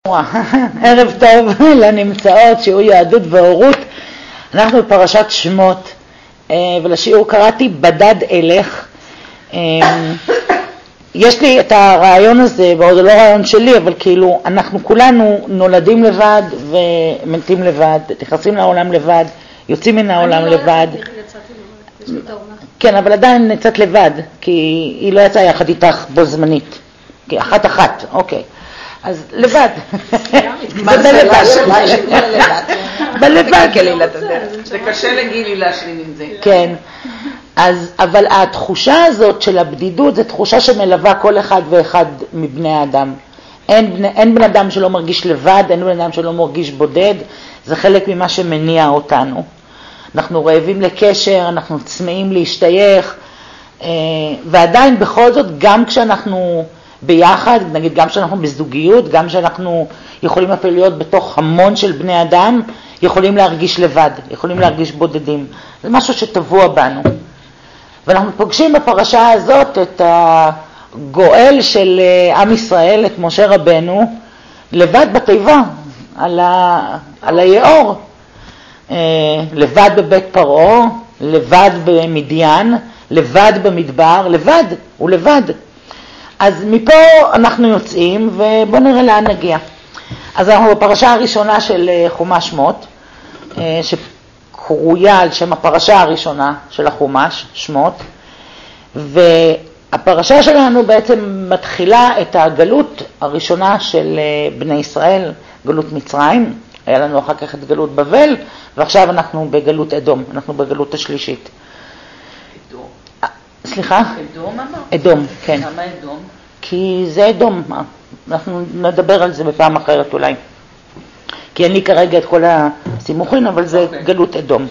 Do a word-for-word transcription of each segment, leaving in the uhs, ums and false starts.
ערב טוב לנמצאות, שיעור יהדות והורות. אנחנו בפרשת שמות, ולשיעור קראתי בדד אלך. יש לי את הרעיון הזה, ועוד לא רעיון שלי, אבל כאילו אנחנו כולנו נולדים לבד ומתים לבד, נכנסים לעולם לבד, יוצאים מן העולם לבד. כן, אבל עדיין נצאת לבד, כי היא לא יצאה יחד איתך בו זמנית. אחת אחת, אוקיי. אז לבד. מה זה לבד? בלבד. זה קשה לגילי להשלים עם זה. כן. אז, אבל התחושה הזאת של הבדידות, זו תחושה שמלווה כל אחד ואחד מבני האדם. אין, אין בן אדם שלא מרגיש לבד, אין בן אדם שלא מרגיש בודד, זה חלק ממה שמניע אותנו. אנחנו רעבים לקשר, אנחנו צמאים להשתייך, ועדיין בכל זאת, גם כשאנחנו ביחד, נגיד גם כשאנחנו בזוגיות, גם כשאנחנו יכולים אפילו להיות בתוך המון של בני אדם, יכולים להרגיש לבד, יכולים להרגיש בודדים. זה משהו שטבוע בנו. ואנחנו פוגשים בפרשה הזאת את הגואל של עם ישראל, את משה רבנו, לבד בתיבה, על, ה... על היאור. לבד בבית פרעה, לבד במדיין, לבד במדבר, לבד, הוא לבד. אז מפה אנחנו יוצאים, ובואו נראה לאן נגיע. אז אנחנו בפרשה הראשונה של חומש שמות, שקרויה על שם הפרשה הראשונה של החומש, שמות, והפרשה שלנו בעצם מתחילה את הגלות הראשונה של בני ישראל, גלות מצרים. היה לנו אחר כך את גלות בבל, ועכשיו אנחנו בגלות אדום, אנחנו בגלות השלישית. אדום. סליחה? אדום אמר? אדום, כן. למה אדום? כי זה אדום, אנחנו נדבר על זה בפעם אחרת אולי. כי אין לי כרגע את כל הסימוכין, אבל זה okay. גלות אדום.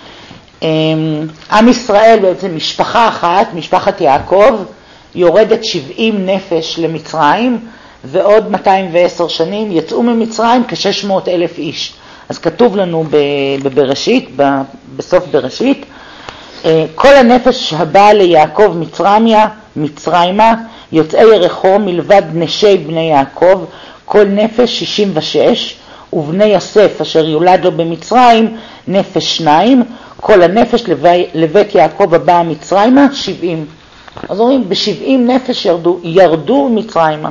עם ישראל בעצם משפחה אחת, משפחת יעקב, יורדת שבעים נפש למצרים, ועוד מאתיים ועשר שנים יצאו ממצרים כ-שש מאות אלף איש. אז כתוב לנו בבראשית, בסוף בראשית, כל הנפש הבאה ליעקב מצרמיה, מצרימה, יוצאי ירחו מלבד נשי בני יעקב, כל נפש שישים ושש, ובני יוסף אשר יולד לו במצרים, נפש שניים, כל הנפש לבית יעקב הבאה מצרימה, שבעים. אז אומרים, בשבעים נפש ירדו, ירדו מצרימה.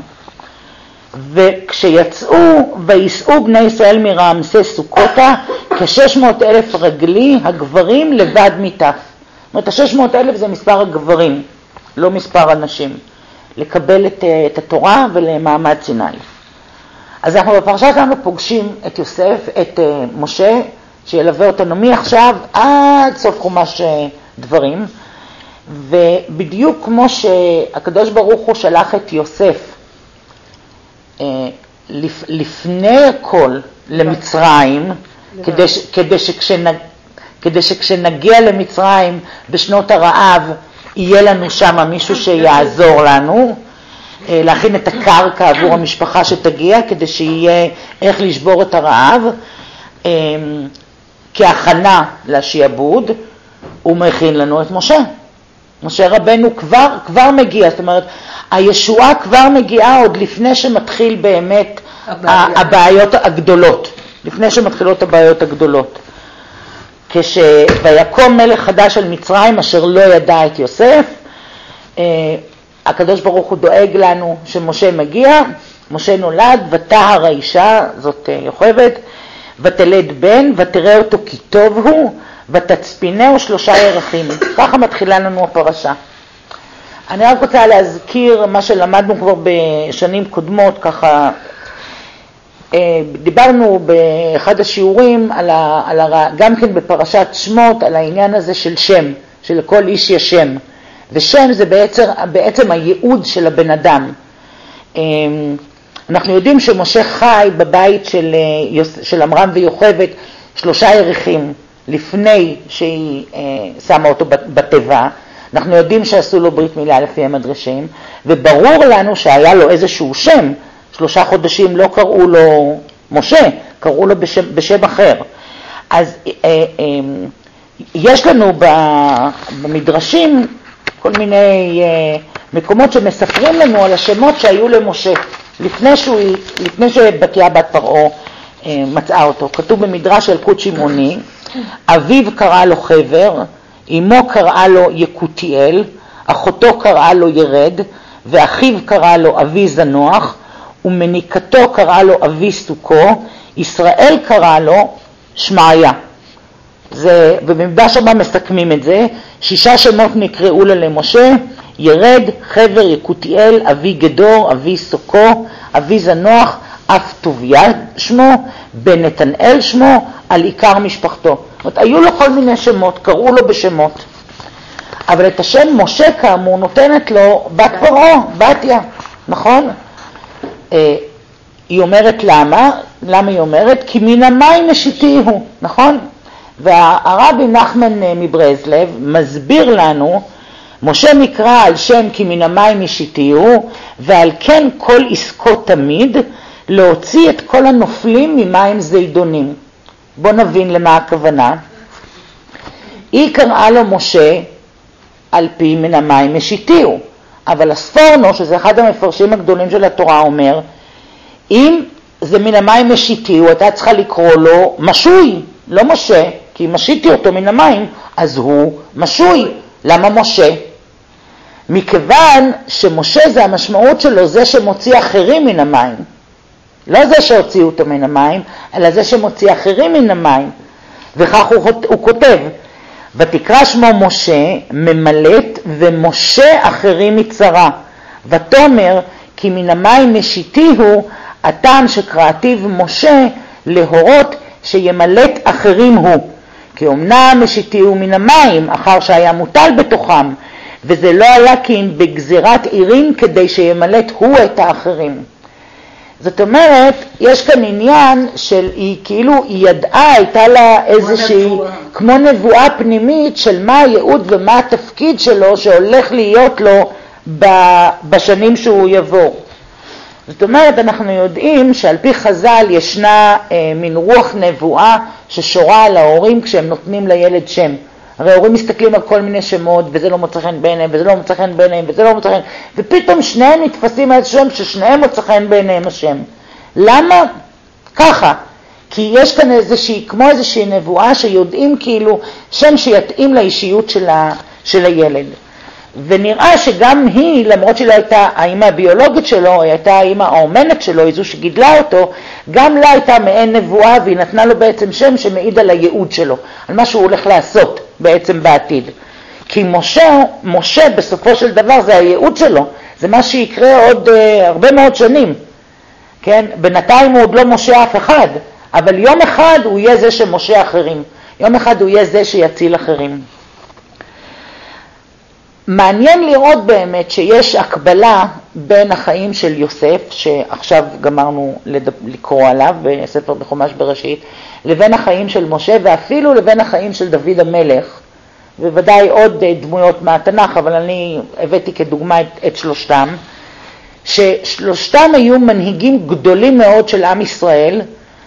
וכשיצאו ויסעו בני ישראל מרעמסי סוכותה, כ-שש מאות אלף רגלי הגברים לבד מתף. זאת אומרת, ה-שש מאות אלף זה מספר הגברים, לא מספר הנשים, לקבל את, את התורה ולמעמד סיני. אז אנחנו בפרשה שלנו פוגשים את יוסף, את uh, משה, שילווה אותנו מעכשיו עד סוף חומש דברים, ובדיוק כמו שהקדוש ברוך הוא שלח את יוסף לפני הכל למצרים, כדי, כדי, שכשנג, כדי שכשנגיע למצרים בשנות הרעב, יהיה לנו שם מישהו שיעזור לנו, להכין את הקרקע עבור המשפחה שתגיע, כדי שיהיה איך לשבור את הרעב, כהכנה לשיעבוד, הוא מכין לנו את משה. משה רבנו כבר, כבר מגיע, זאת אומרת, הישועה כבר מגיעה עוד לפני שמתחיל באמת הבעיה. הבעיות הגדולות, לפני שמתחילות הבעיות הגדולות. כשויקום מלך חדש על מצרים אשר לא ידע את יוסף, הקדוש ברוך הוא דואג לנו שמשה מגיע, משה נולד, ותהר האישה, זאת יוכבד, ותלד בן, ותראה אותו כי טוב הוא, ותצפינהו שלושה ירחים. ככה מתחילה לנו הפרשה. אני רק רוצה להזכיר מה שלמדנו כבר בשנים קודמות, ככה דיברנו באחד השיעורים, על ה, על ה, גם כן בפרשת שמות, על העניין הזה של שם, שלכל איש יש שם. ושם זה בעצם, בעצם הייעוד של הבן אדם. אנחנו יודעים שמשה חי בבית של, של אמרם ויוכבד שלושה ירחים לפני שהיא שמה אותו בטבע. אנחנו יודעים שעשו לו ברית מילה לפי המדרשים, וברור לנו שהיה לו איזשהו שם. שלושה חודשים לא קראו לו משה, קראו לו בשם, בשם אחר. אז יש לנו במדרשים כל מיני מקומות שמספרים לנו על השמות שהיו למשה. לפני, שהוא, לפני שבתיה בת פרעה מצאה אותו. כתוב במדרש של ילקוט שמעוני, אביו קרא לו חבר, אמו קראה לו יקותיאל, אחותו קראה לו ירד, ואחיו קרא לו אבי זנוח, ומניקתו קרא לו אבי סוכו, ישראל קרא לו שמעיה. זה, ובמדרש הבא מסכמים את זה, שישה שמות נקראו לה למשה, ירד, חבר, יקותיאל, אבי גדור, אבי סוכו, אבי זנוח, אף טוביה שמו, בן נתנאל שמו, על עיקר משפחתו. זאת אומרת, היו לו כל מיני שמות, קראו לו בשמות. אבל את השם משה כאמור נותנת לו בת פרעה, בתיה, נכון? היא אומרת למה? למה היא אומרת? כי מן המים משיתי הוא, נכון? והרבי נחמן מברסלב מסביר לנו, משה נקרא על שם כי מן המים משיתי הוא, ועל כן כל עסקו תמיד להוציא את כל הנופלים ממים זידונים. בוא נבין למה הכוונה. היא קראה לו משה על פי מן המים משיתי הוא, אבל הספורנו, שזה אחד המפרשים הגדולים של התורה, אומר, אם זה מן המים משיתי הוא, אתה צריכה לקרוא לו משוי, לא משה, כי משיתי אותו מן המים, אז הוא משוי. למה משה? מכיוון שמשה זה המשמעות שלו, זה שמוציא אחרים מן המים. לא זה שהוציאו אותו מן המים, אלא זה שמוציא אחרים מן המים. וכך הוא, הוא כותב, ותקרא שמו משה, ממלט ומשה אחרים מצרה. ותאמר, כי מן המים משיתי הוא, הטעם שקראתיו משה להורות שימלט אחרים הוא. כי אמנם משיתי הוא מן המים, אחר שהיה מוטל בתוכם, וזה לא עלה כי אם בגזירת עירים כדי שימלט הוא את האחרים. זאת אומרת, יש כאן עניין של, היא כאילו, היא ידעה, הייתה לה איזושהי, נבואה. כמו נבואה פנימית של מה הייעוד ומה התפקיד שלו שהולך להיות לו בשנים שהוא יבוא. זאת אומרת, אנחנו יודעים שעל פי חז"ל ישנה אה, מין רוח נבואה ששורה על ההורים כשהם נותנים לילד שם. הרי ההורים מסתכלים על כל מיני שמות, וזה לא מוצא חן בעיניהם, וזה לא מוצא חן בעיניהם, וזה לא מוצא חן, ופתאום שניהם נתפסים על שם ששניהם מוצא חן בעיניהם השם. למה? ככה. כי יש כאן איזושהי, כמו איזושהי נבואה שיודעים כאילו שם שיתאים לאישיות של, ה, של הילד. ונראה שגם היא, למרות שהיא לא הייתה האמא הביולוגית שלו, היא הייתה האמא האומנת שלו, היא זו שגידלה אותו, גם לה הייתה מעין נבואה, והיא נתנה לו בעצם שם שמעיד על הייעוד שלו, על מה שהוא הולך לעשות בעצם בעתיד. כי משה, משה בסופו של דבר זה הייעוד שלו, זה מה שיקרה עוד uh, הרבה מאוד שנים. כן? בינתיים הוא עוד לא משה אף אחד, אבל יום אחד הוא יהיה זה שמשה אחרים, יום אחד הוא יהיה זה שיציל אחרים. מעניין לראות באמת שיש הקבלה בין החיים של יוסף, שעכשיו גמרנו לקרוא עליו בספר בחומש בראשית, לבין החיים של משה, ואפילו לבין החיים של דוד המלך, ובוודאי עוד דמויות מהתנ"ך, אבל אני הבאתי כדוגמה את, את שלושתם, ששלושתם היו מנהיגים גדולים מאוד של עם ישראל,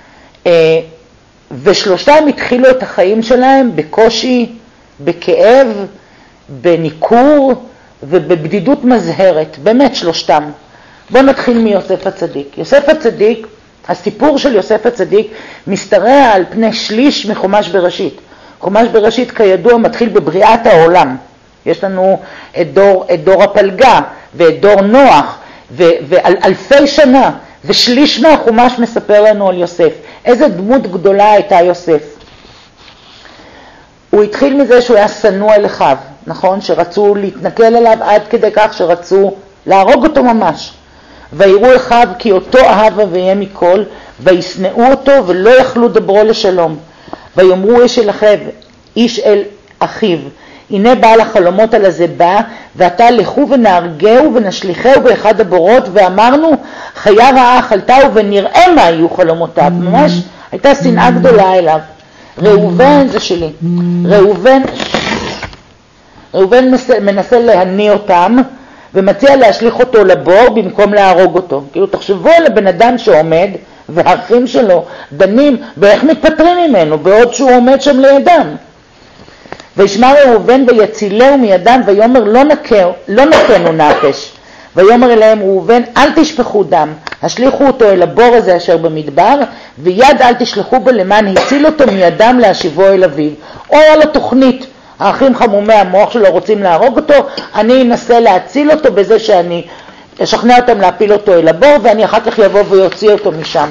ושלושתם התחילו את החיים שלהם בקושי, בכאב, בניקור ובבדידות מזהרת, באמת שלושתם. בואו נתחיל מיוסף הצדיק. יוסף הצדיק, הסיפור של יוסף הצדיק משתרע על פני שליש מחומש בראשית. חומש בראשית כידוע מתחיל בבריאת העולם. יש לנו את דור, את דור הפלגה ואת דור נוח ו, ועל אלפי שנה, ושליש מהחומש מספר לנו על יוסף. איזה דמות גדולה הייתה יוסף. הוא התחיל מזה שהוא היה שנוא אל אחיו, נכון? שרצו להתנכל אליו עד כדי כך שרצו להרוג אותו ממש. ויראו אחיו כי אותו אהב אביהם מכל, וישנאו אותו ולא יכלו דברו לשלום. ויאמרו איש אל אחיו, איש אל אחיו, הנה בעל החלומות על הזה בא, ואתה לכו ונהרגהו ונשליחהו באחד הבורות, ואמרנו חיה רעה אכלתהו ונראה מה יהיו חלומותיו. ממש הייתה שנאה גדולה אליו. ראובן זה שלי. ראובן, ראובן מנסה להניע אותם ומציע להשליך אותו לבור במקום להרוג אותו. כאילו תחשבו על הבן אדם שעומד והאחים שלו דנים באיך מתפטרים ממנו בעוד שהוא עומד שם לידם. וישמע ראובן ויצילהו מידם ויאמר לא נקר, לא נקנו נפש. ויאמר אליהם ראובן, אל תשפכו דם, השליכו אותו אל הבור הזה אשר במדבר, ויד אל תשלחו בו למען הציל אותו מידם להשיבו אל אביו. או היה לו תוכנית, האחים חמומי המוח שלו רוצים להרוג אותו, אני אנסה להציל אותו בזה שאני אשכנע אותם להפיל אותו אל הבור, ואני אחר כך יבוא ויוציא אותו משם.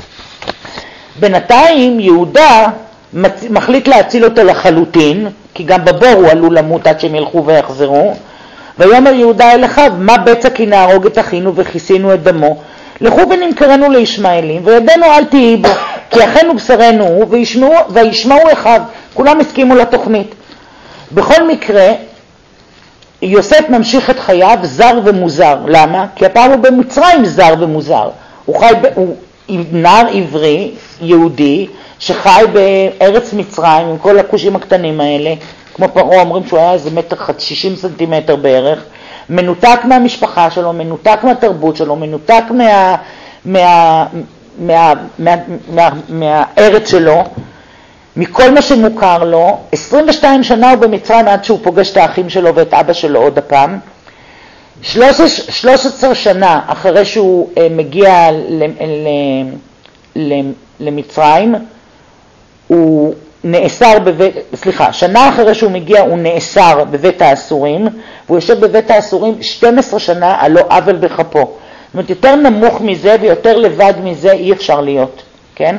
בינתיים יהודה מחליט להציל אותו לחלוטין, כי גם בבור הוא עלול למות עד שהם ילכו ויחזרו. ויאמר יהודה אל אחיו, מה בצע כי נהרוג את אחינו וכיסינו את דמו? לכו ונמכרנו לישמעאלים, וידנו אל תהי בו, כי אחינו בשרנו הוא, וישמעו, וישמעו אחיו. כולם הסכימו לתוכנית. בכל מקרה, יוסף ממשיך את חייו זר ומוזר. למה? כי הפעם הוא במצרים זר ומוזר. הוא חי, ב... הוא נער עברי, יהודי, שחי בארץ מצרים עם כל הכושים הקטנים האלה, כמו פרעה, אומרים שהוא היה איזה מטר, שישים סנטימטר בערך, מנותק מהמשפחה שלו, מנותק מהתרבות שלו, מנותק מה, מה, מה, מה, מה, מהארץ שלו, מכל מה שמוכר לו. עשרים ושתיים שנה הוא במצרים עד שהוא פוגש את האחים שלו ואת אבא שלו עוד הפעם. שלוש עשרה שנה אחרי שהוא מגיע למצרים, הוא נאסר בבית, סליחה, שנה אחרי שהוא מגיע הוא נאסר בבית האסורים, והוא יושב בבית האסורים שתים עשרה שנה על לא עוול בכפו. זאת אומרת, יותר נמוך מזה ויותר לבד מזה אי אפשר להיות, כן?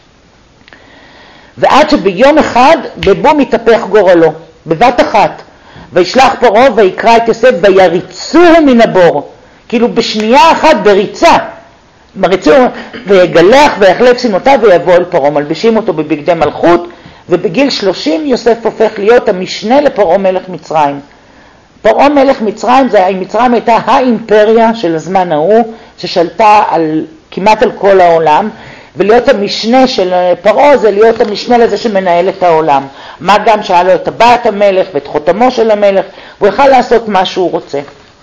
ועד שביום אחד בבוא מתהפך גורלו, בבת אחת, וישלח פרעה ויקרא את יוסף ויריצוהו מן הבור, כאילו בשנייה אחת בריצה, מריצו ויגלח ויחלף סימותיו ויבוא אל פרעה, מלבישים אותו בבגדי מלכות, ובגיל שלושים יוסף הופך להיות המשנה לפרעה מלך מצרים. פרעה מלך מצרים, זה, מצרים הייתה האימפריה של הזמן ההוא, ששלטה על, כמעט על כל העולם, ולהיות המשנה של פרעה זה להיות המשנה לזה שמנהל את העולם. מה גם שהיה לו את טבעת המלך ואת חותמו של המלך, הוא יכל לעשות מה שהוא רוצה.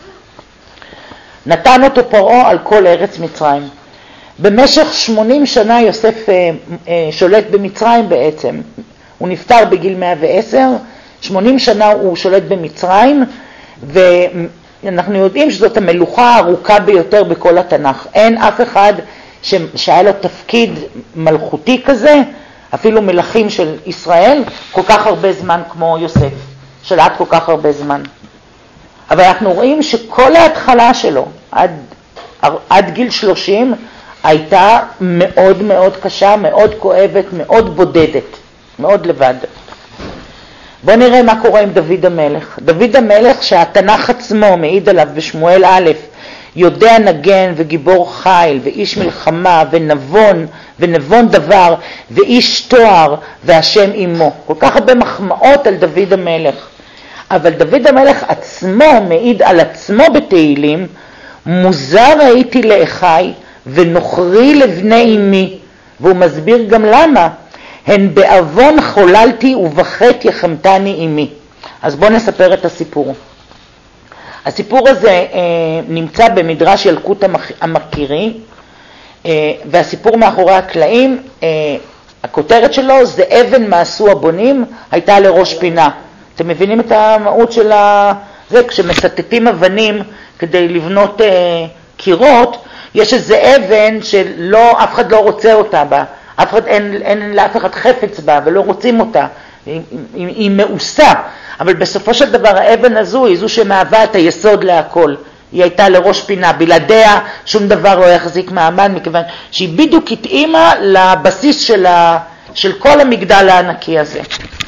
נתן אותו פרעה על כל ארץ מצרים. במשך שמונים שנה יוסף אה, אה, שולט במצרים בעצם. הוא נפטר בגיל מאה ועשר, שמונים שנה הוא שולט במצרים, ואנחנו יודעים שזאת המלוכה הארוכה ביותר בכל התנ"ך. אין אף אחד ש... שהיה לו תפקיד מלכותי כזה, אפילו מלכים של ישראל, כל כך הרבה זמן כמו יוסף, שלט כל כך הרבה זמן. אבל אנחנו רואים שכל ההתחלה שלו, עד, עד גיל שלושים, הייתה מאוד מאוד קשה, מאוד כואבת, מאוד בודדת, מאוד לבד. בואו נראה מה קורה עם דוד המלך. דוד המלך שהתנ"ך עצמו מעיד עליו בשמואל א', יודע נגן וגיבור חיל ואיש מלחמה ונבון ונבון דבר ואיש תואר והשם עמו. כל כך הרבה מחמאות על דוד המלך. אבל דוד המלך עצמו מעיד על עצמו בתהילים, מוזר הייתי לאחי ונוכרי לבני אמי, והוא מסביר גם למה. הן בעוון חוללתי ובחטא יחמתני אמי. אז בואו נספר את הסיפור. הסיפור הזה אה, נמצא במדרש ילקוט המכירי, אה, והסיפור מאחורי הקלעים, אה, הכותרת שלו זה אבן מעשו הבונים הייתה לראש פינה. אתם מבינים את המהות של זה? כשמסטטים אבנים כדי לבנות אה, קירות, יש איזה אבן שלא, אף אחד לא רוצה אותה בה, אף אחד, אין, אין לאף אחד חפץ בה ולא רוצים אותה, היא, היא, היא מאוסה, אבל בסופו של דבר האבן הזו היא זו שמהווה את היסוד להכל. היא הייתה לראש פינה, בלעדיה שום דבר לא יחזיק מעמד, מכיוון שהיא בדיוק התאימה לבסיס של, ה, של כל המגדל הענקי הזה.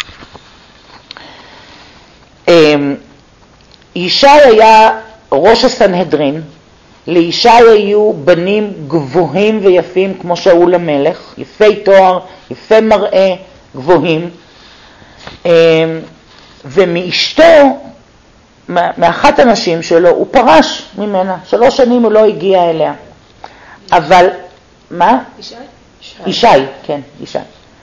ישי היה ראש הסנהדרין, לישי היו בנים גבוהים ויפים כמו שאול המלך, יפי תואר, יפי מראה, גבוהים, ומאשתו, מאחת הנשים שלו, הוא פרש ממנה, שלוש שנים הוא לא הגיע אליה. אבל, מה? ישי? ישי, כן, ישי.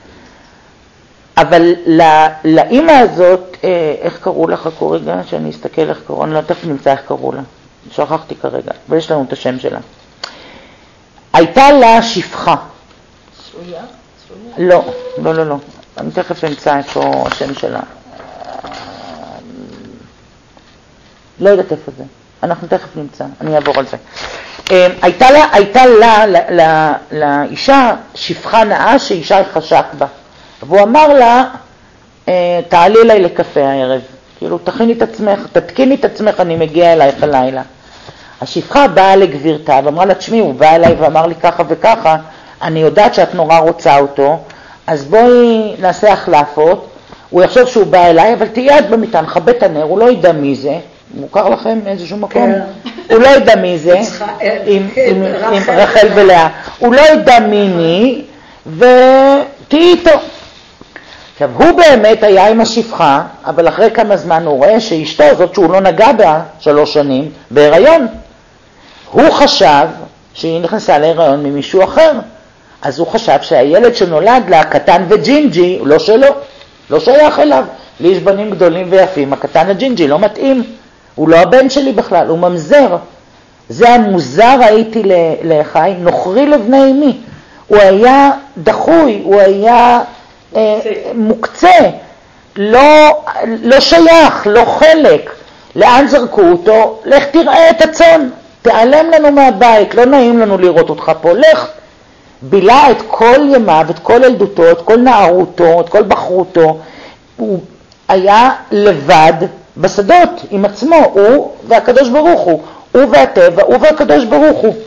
אבל לאמא הזאת, איך קראו לך כרגע? שאני אסתכל איך קראו, אני לא תכף נמצא איך קראו לה. שכחתי כרגע, אבל יש לנו את השם שלה. הייתה לה שפחה. צרויה? לא, לא, לא, לא. אני תכף אמצא איפה השם שלה. לא יודעת איפה זה. אנחנו תכף נמצא, אני אעבור על זה. הייתה לה, הייתה לה, לה, לה, לאישה שפחה נאה שאישה חשק בה. והוא אמר לה, תעלי אליי לקפה הערב. כאילו, תכיני את עצמך, תתקיני את עצמך, אני מגיע אלייך הלילה. השפחה באה לגבירתה ואמרה לה, תשמעי, הוא בא אליי ואמר לי ככה וככה, אני יודעת שאת נורא רוצה אותו, אז בואי נעשה החלפות, הוא יחשוב שהוא בא אליי, אבל תהיה עד במיטה, נכבה את הנר, הוא לא ידע מי זה, מוכר לכם איזשהו מקום? הוא לא ידע מי זה, עם רחל ולאה, הוא לא ידע מי מי, ותהי איתו. עכשיו, הוא באמת היה עם השפחה, אבל אחרי כמה זמן הוא רואה שאשתו, זאת שהוא לא נגע בה שלוש שנים, בהיריון. הוא חשב שהיא נכנסה להיריון ממישהו אחר, אז הוא חשב שהילד שנולד לה, קטן וג'ינג'י, לא שלו, לא שייך אליו. לי יש בנים גדולים ויפים, הקטן הג'ינג'י לא מתאים, הוא לא הבן שלי בכלל, הוא ממזר. זה המוזר הייתי לחי, נוכרי לבני אמי. הוא היה דחוי, הוא היה אה, מוקצה, לא, לא שייך, לא חלק. לאן זרקו אותו? לך תראה את הצאן, תיעלם לנו מהבית, לא נעים לנו לראות אותך פה, לך. בילה את כל ימיו, את כל ילדותו, את כל נערותו, את כל בחרותו. הוא היה לבד בשדות עם עצמו, הוא והקדוש ברוך הוא, הוא והטבע, הוא והקדוש ברוך הוא.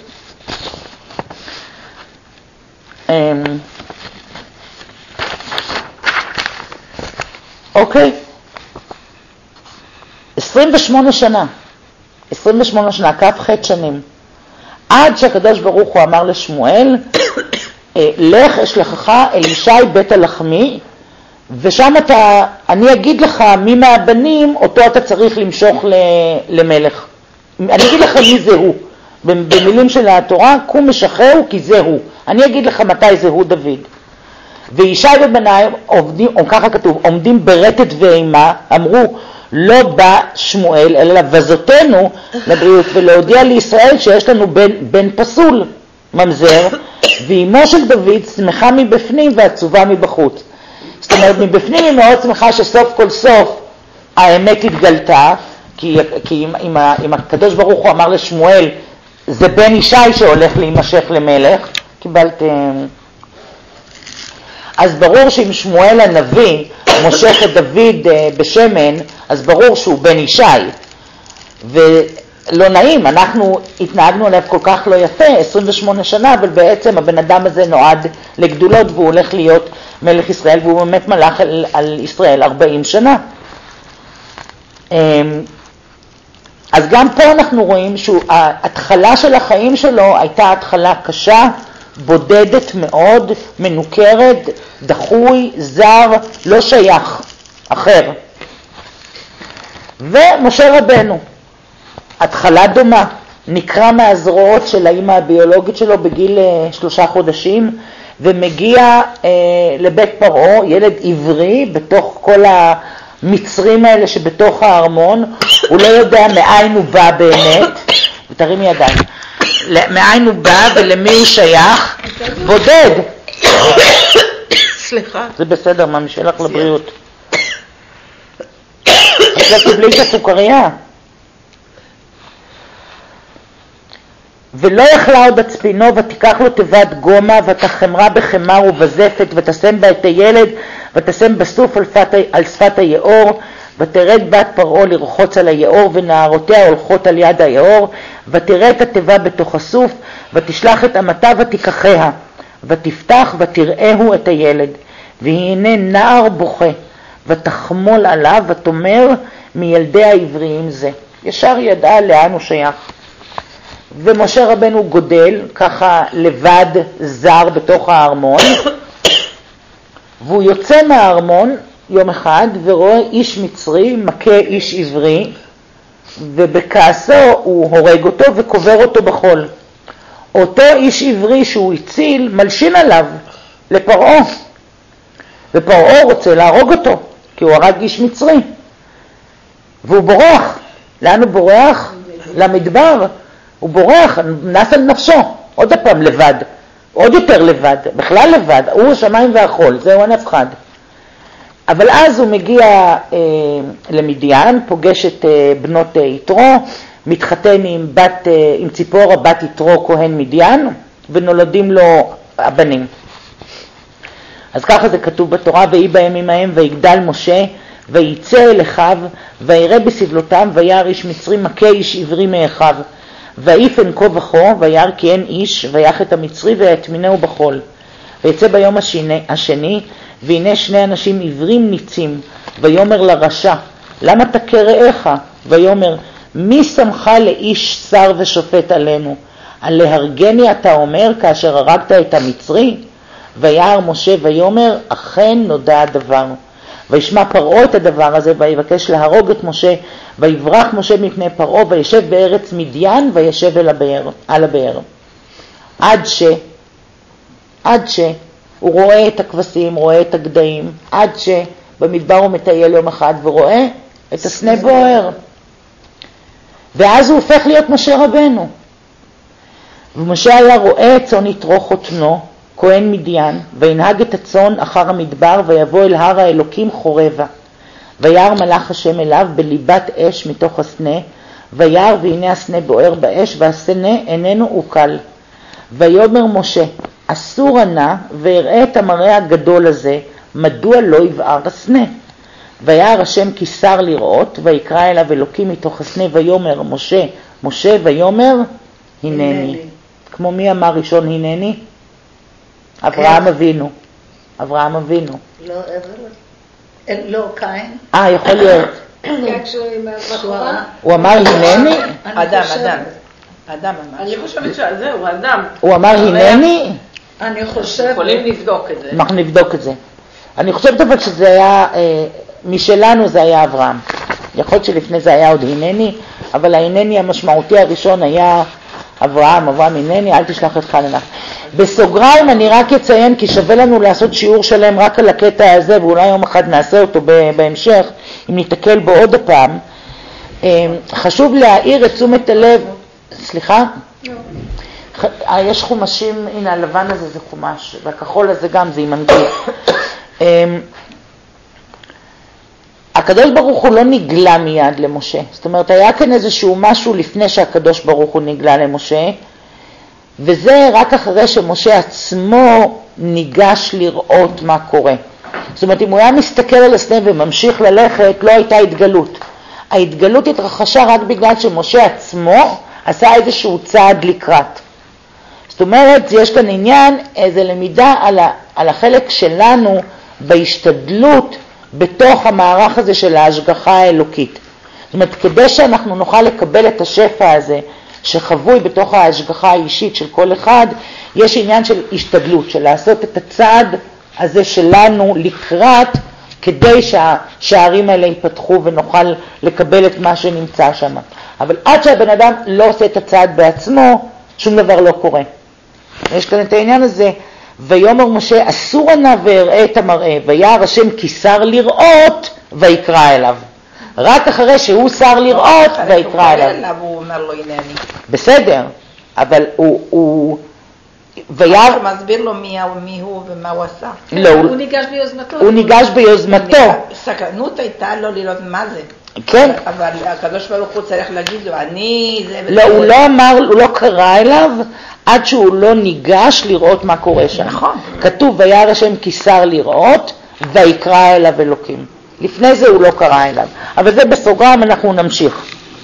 אוקיי, עשרים ושמונה שנה, עשרים ושמונה שנה, כף חטא שנים, עד שהקדוש ברוך הוא אמר לשמואל, לך אשלחך אל ישי בית הלחמי, ושם אתה, אני אגיד לך מי מהבנים, אותו אתה צריך למשוך למלך. אני אגיד לך מי זה הוא. במילים של התורה, קום משחררו כי זה הוא. אני אגיד לך מתי זה הוא דוד. וישי ובניו עומדים, או ככה כתוב, עומדים ברטט ואימה, אמרו, לא בא שמואל, אלא לבזותנו לבריאות, ולהודיע לישראל שיש לנו בן, בן פסול, ממזר, ואימו של דוד שמחה מבפנים ועצובה מבחוץ. זאת אומרת, מבפנים היא מאוד שמחה שסוף כל סוף האמת התגלתה, כי, כי אם, אם, אם הקדוש ברוך הוא אמר לשמואל, זה בן ישי שהולך להימשך למלך, קיבלתם. אז ברור שאם שמואל הנביא מושך את דוד בשמן, אז ברור שהוא בן ישי. ולא נעים, אנחנו התנהגנו עליו כל כך לא יפה, עשרים ושמונה שנה, אבל בעצם הבן אדם הזה נועד לגדולות, והוא הולך להיות מלך ישראל, והוא באמת מלך על, על ישראל ארבעים שנה. אז גם פה אנחנו רואים שההתחלה של החיים שלו הייתה התחלה קשה, בודדת מאוד, מנוכרת, דחוי, זר, לא שייך, אחר. ומשה רבנו, התחלה דומה, נקרא מהזרועות של האמא הביולוגית שלו בגיל שלושה חודשים, ומגיע אה, לבית פרעה, ילד עברי, בתוך כל המצרים האלה שבתוך הארמון, הוא לא יודע מאין הוא בא באמת, ותרימי ידיים, מאין הוא בא ולמי הוא שייך, בודד. סליחה. זה בסדר, מה משלך לבריאות. אז לא תבלי את הסוכריה. ולא יכלה עוד הצפינו, ותיקח לו תיבת גומה, ותחמרה בחמר ובזפת, ותשם בה את הילד, ותשם בסוף על, פת, על שפת היאור, ותרד בת פרעה לרחוץ על היאור, ונערותיה הולכות על יד היאור, ותראה את התיבה בתוך הסוף, ותשלח את אמתה ותיקחיה, ותפתח ותראהו את הילד, והנה נער בוכה, ותחמול עליו, ותאמר מילדי העבריים זה. ישר ידעה לאן הוא שייך. ומשה רבנו גודל ככה לבד זר בתוך הארמון, והוא יוצא מהארמון יום אחד ורואה איש מצרי מכה איש עברי, ובכעסו הוא הורג אותו וקובר אותו בחול. אותו איש עברי שהוא הציל מלשין עליו לפרעה, ופרעה רוצה להרוג אותו כי הוא הרג איש מצרי, והוא בורח. לאן הוא בורח? למדבר. הוא בורח, נס על נפשו, עוד הפעם לבד, עוד יותר לבד, בכלל לבד, הוא השמיים והחול, זהו הנפחד. אבל אז הוא מגיע אה, למדיין, פוגש את אה, בנות אה, יתרו, מתחתן עם, בת, עם ציפורה, בת יתרו כהן מדיין, ונולדים לו הבנים. אז ככה זה כתוב בתורה, ויהי בימים ההם ויגדל משה, ויצא אל אחיו, ויראה בסבלותם, וירא איש מצרי מכה איש עברי מאחיו. ויפן כה וכה, וירא כי אין איש, ויח את המצרי ויטמינהו בחול. ויצא ביום השני, השני והנה שני אנשים עברים ניצים, ויאמר לרשע, למה תכה רעך? ויאמר, מי שמך לאיש שר ושופט עלינו? על להרגני אתה אומר כאשר הרגת את המצרי? וירא משה ויאמר, אכן נודע הדבר. וישמע פרעה את הדבר הזה, ויבקש להרוג את משה, ויברח משה מפני פרעה, וישב בארץ מדיין, וישב אל הבאר, על הבאר. עד ש, עד ש, הוא רואה את הכבשים, רואה את הגדיים, עד שבמדבר הוא מטייל יום אחד, ורואה את הסנה בוער. ואז הוא הופך להיות משה רבנו. ומשה היה רואה את צאן יתרו חותנו, כהן מדיין, וינהג את הצאן אחר המדבר, ויבוא אל הר האלוקים חורבה. וירא מלאך השם אליו בליבת אש מתוך הסנה, וירא והנה הסנה בוער באש, והסנה איננו עוקל. ויאמר משה, אסור נא ואראה את המראה הגדול הזה, מדוע לא יבער הסנה? וירא השם כי שר לראות, ויקרא אליו אלוקים מתוך הסנה, ויאמר משה, משה, ויאמר הנני. כמו מי אמר ראשון הנני? אברהם אבינו. אברהם אבינו. לא אבל, לא קין. אה, יכול להיות. הוא אמר הנני? אדם, אדם. אדם ממש. אני חושבת שזהו, אדם. הוא אמר הנני? אני חושבת. יכולים לבדוק את זה. אנחנו נבדוק את זה. אני חושבת אבל שזה היה, משלנו זה היה אברהם. יכול להיות שלפני זה היה עוד הנני, אבל ההנני המשמעותי הראשון היה אברהם, אברהם הנני, אל תשלח את חננה. בסוגריים אני רק אציין, כי שווה לנו לעשות שיעור שלם רק על הקטע הזה, ואולי יום אחד נעשה אותו בהמשך, אם ניתקל בו עוד הפעם. חשוב להעיר את תשומת הלב, סליחה? לא. יש חומשים, הנה הלבן הזה זה חומש, והכחול הזה גם זה עם אנגלית. הקדוש ברוך הוא לא נגלה מיד למשה. זאת אומרת, היה כאן איזשהו משהו לפני שהקדוש ברוך הוא נגלה למשה, וזה רק אחרי שמשה עצמו ניגש לראות מה קורה. זאת אומרת, אם הוא היה מסתכל על הסנה וממשיך ללכת, לא הייתה התגלות. ההתגלות התרחשה רק בגלל שמשה עצמו עשה איזשהו צעד לקראת. זאת אומרת, יש כאן עניין, איזו למידה על, ה, על החלק שלנו בהשתדלות בתוך המערך הזה של ההשגחה האלוקית. זאת אומרת, כדי שאנחנו נוכל לקבל את השפע הזה, שחבוי בתוך ההשגחה האישית של כל אחד, יש עניין של השתדלות, של לעשות את הצעד הזה שלנו לקראת, כדי שהשערים האלה ייפתחו ונוכל לקבל את מה שנמצא שם. אבל עד שהבן אדם לא עושה את הצעד בעצמו, שום דבר לא קורה. יש כאן את העניין הזה, ויאמר משה, אסור נא ואראה את המראה, וירא השם כי שר לראות, ויקרא אליו. רק אחרי שהוא שר לראות, ויקרא אליו. הוא אומר לו, הנני. בסדר, אבל הוא... הוא וירא... הוא מסביר לו מי הוא ומה הוא עשה. לא, הוא ניגש ביוזמתו. הוא ניגש ביוזמתו. סקרנות הייתה לו לראות מה זה. כן. אבל הקדוש ברוך הוא צריך להגיד לו, אני זה... לא, הוא לא אמר, הוא לא קרא אליו, עד שהוא לא ניגש לראות מה קורה שם. נכון. כתוב, וירא השם כי שר לראות, ויקרא אליו אלוקים. לפני זה הוא לא קרא אליו. אבל זה בסוגריים, אנחנו נמשיך.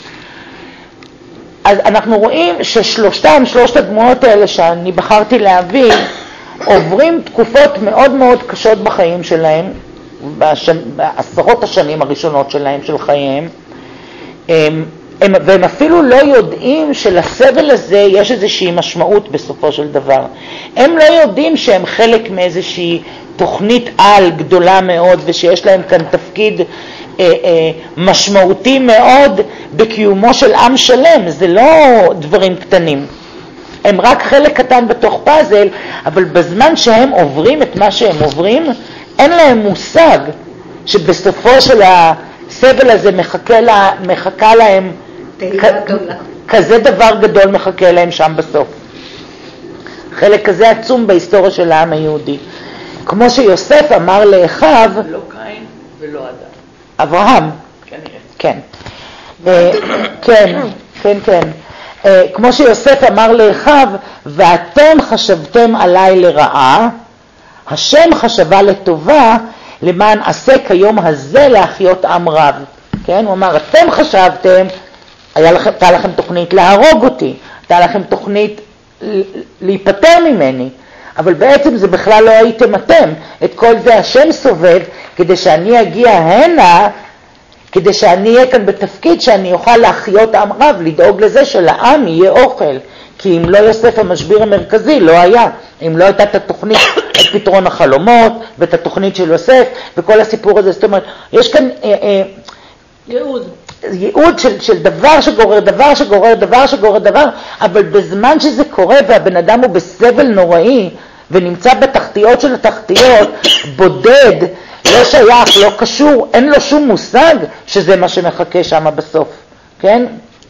אז אנחנו רואים ששלושתם, שלושת הדמויות האלה שאני בחרתי להביא, עוברים תקופות מאוד מאוד קשות בחיים שלהם, בשנ... בעשרות השנים הראשונות שלהם, של חייהם, הם, הם, והם אפילו לא יודעים שלסבל הזה יש איזושהי משמעות בסופו של דבר. הם לא יודעים שהם חלק מאיזושהי תוכנית על גדולה מאוד, ושיש להם כאן תפקיד אה, אה, משמעותי מאוד בקיומו של עם שלם. זה לא דברים קטנים. הם רק חלק קטן בתוך פאזל, אבל בזמן שהם עוברים את מה שהם עוברים, אין להם מושג שבסופו של הסבל הזה מחכה, לה, מחכה להם כ, כזה דבר גדול מחכה להם שם בסוף. חלק כזה עצום בהיסטוריה של העם היהודי. כמו שיוסף אמר לאחיו, לא קין ולא אדם. אברהם. כנראה. כן. כן. כן, כן. Uh, כמו שיוסף אמר לאחיו, ואתם חשבתם עליי לרעה, השם חשבה לטובה, למען עשה כיום הזה להחיות עם רב. כן, הוא אמר, אתם חשבתם, היה לכם, הייתה לכם תוכנית להרוג אותי, הייתה לכם תוכנית להיפטר ממני, אבל בעצם זה בכלל לא הייתם אתם. את כל זה השם סובב כדי שאני אגיע הנה, כדי שאני אהיה כאן בתפקיד שאני אוכל להחיות עם רב, לדאוג לזה שלעם יהיה אוכל. כי אם לא יוסף המשביר המרכזי, לא היה. אם לא הייתה את התוכנית, את פתרון החלומות, ואת התוכנית של יוסף, וכל הסיפור הזה, זאת אומרת, יש כאן אה, אה, ייעוד. ייעוד של, של דבר שגורר דבר שגורר דבר שגורר דבר, אבל בזמן שזה קורה והבן אדם הוא בסבל נוראי, ונמצא בתחתיות של התחתיות, בודד, לא שייך, לא קשור, אין לו שום מושג שזה מה שמחכה שם בסוף, כן?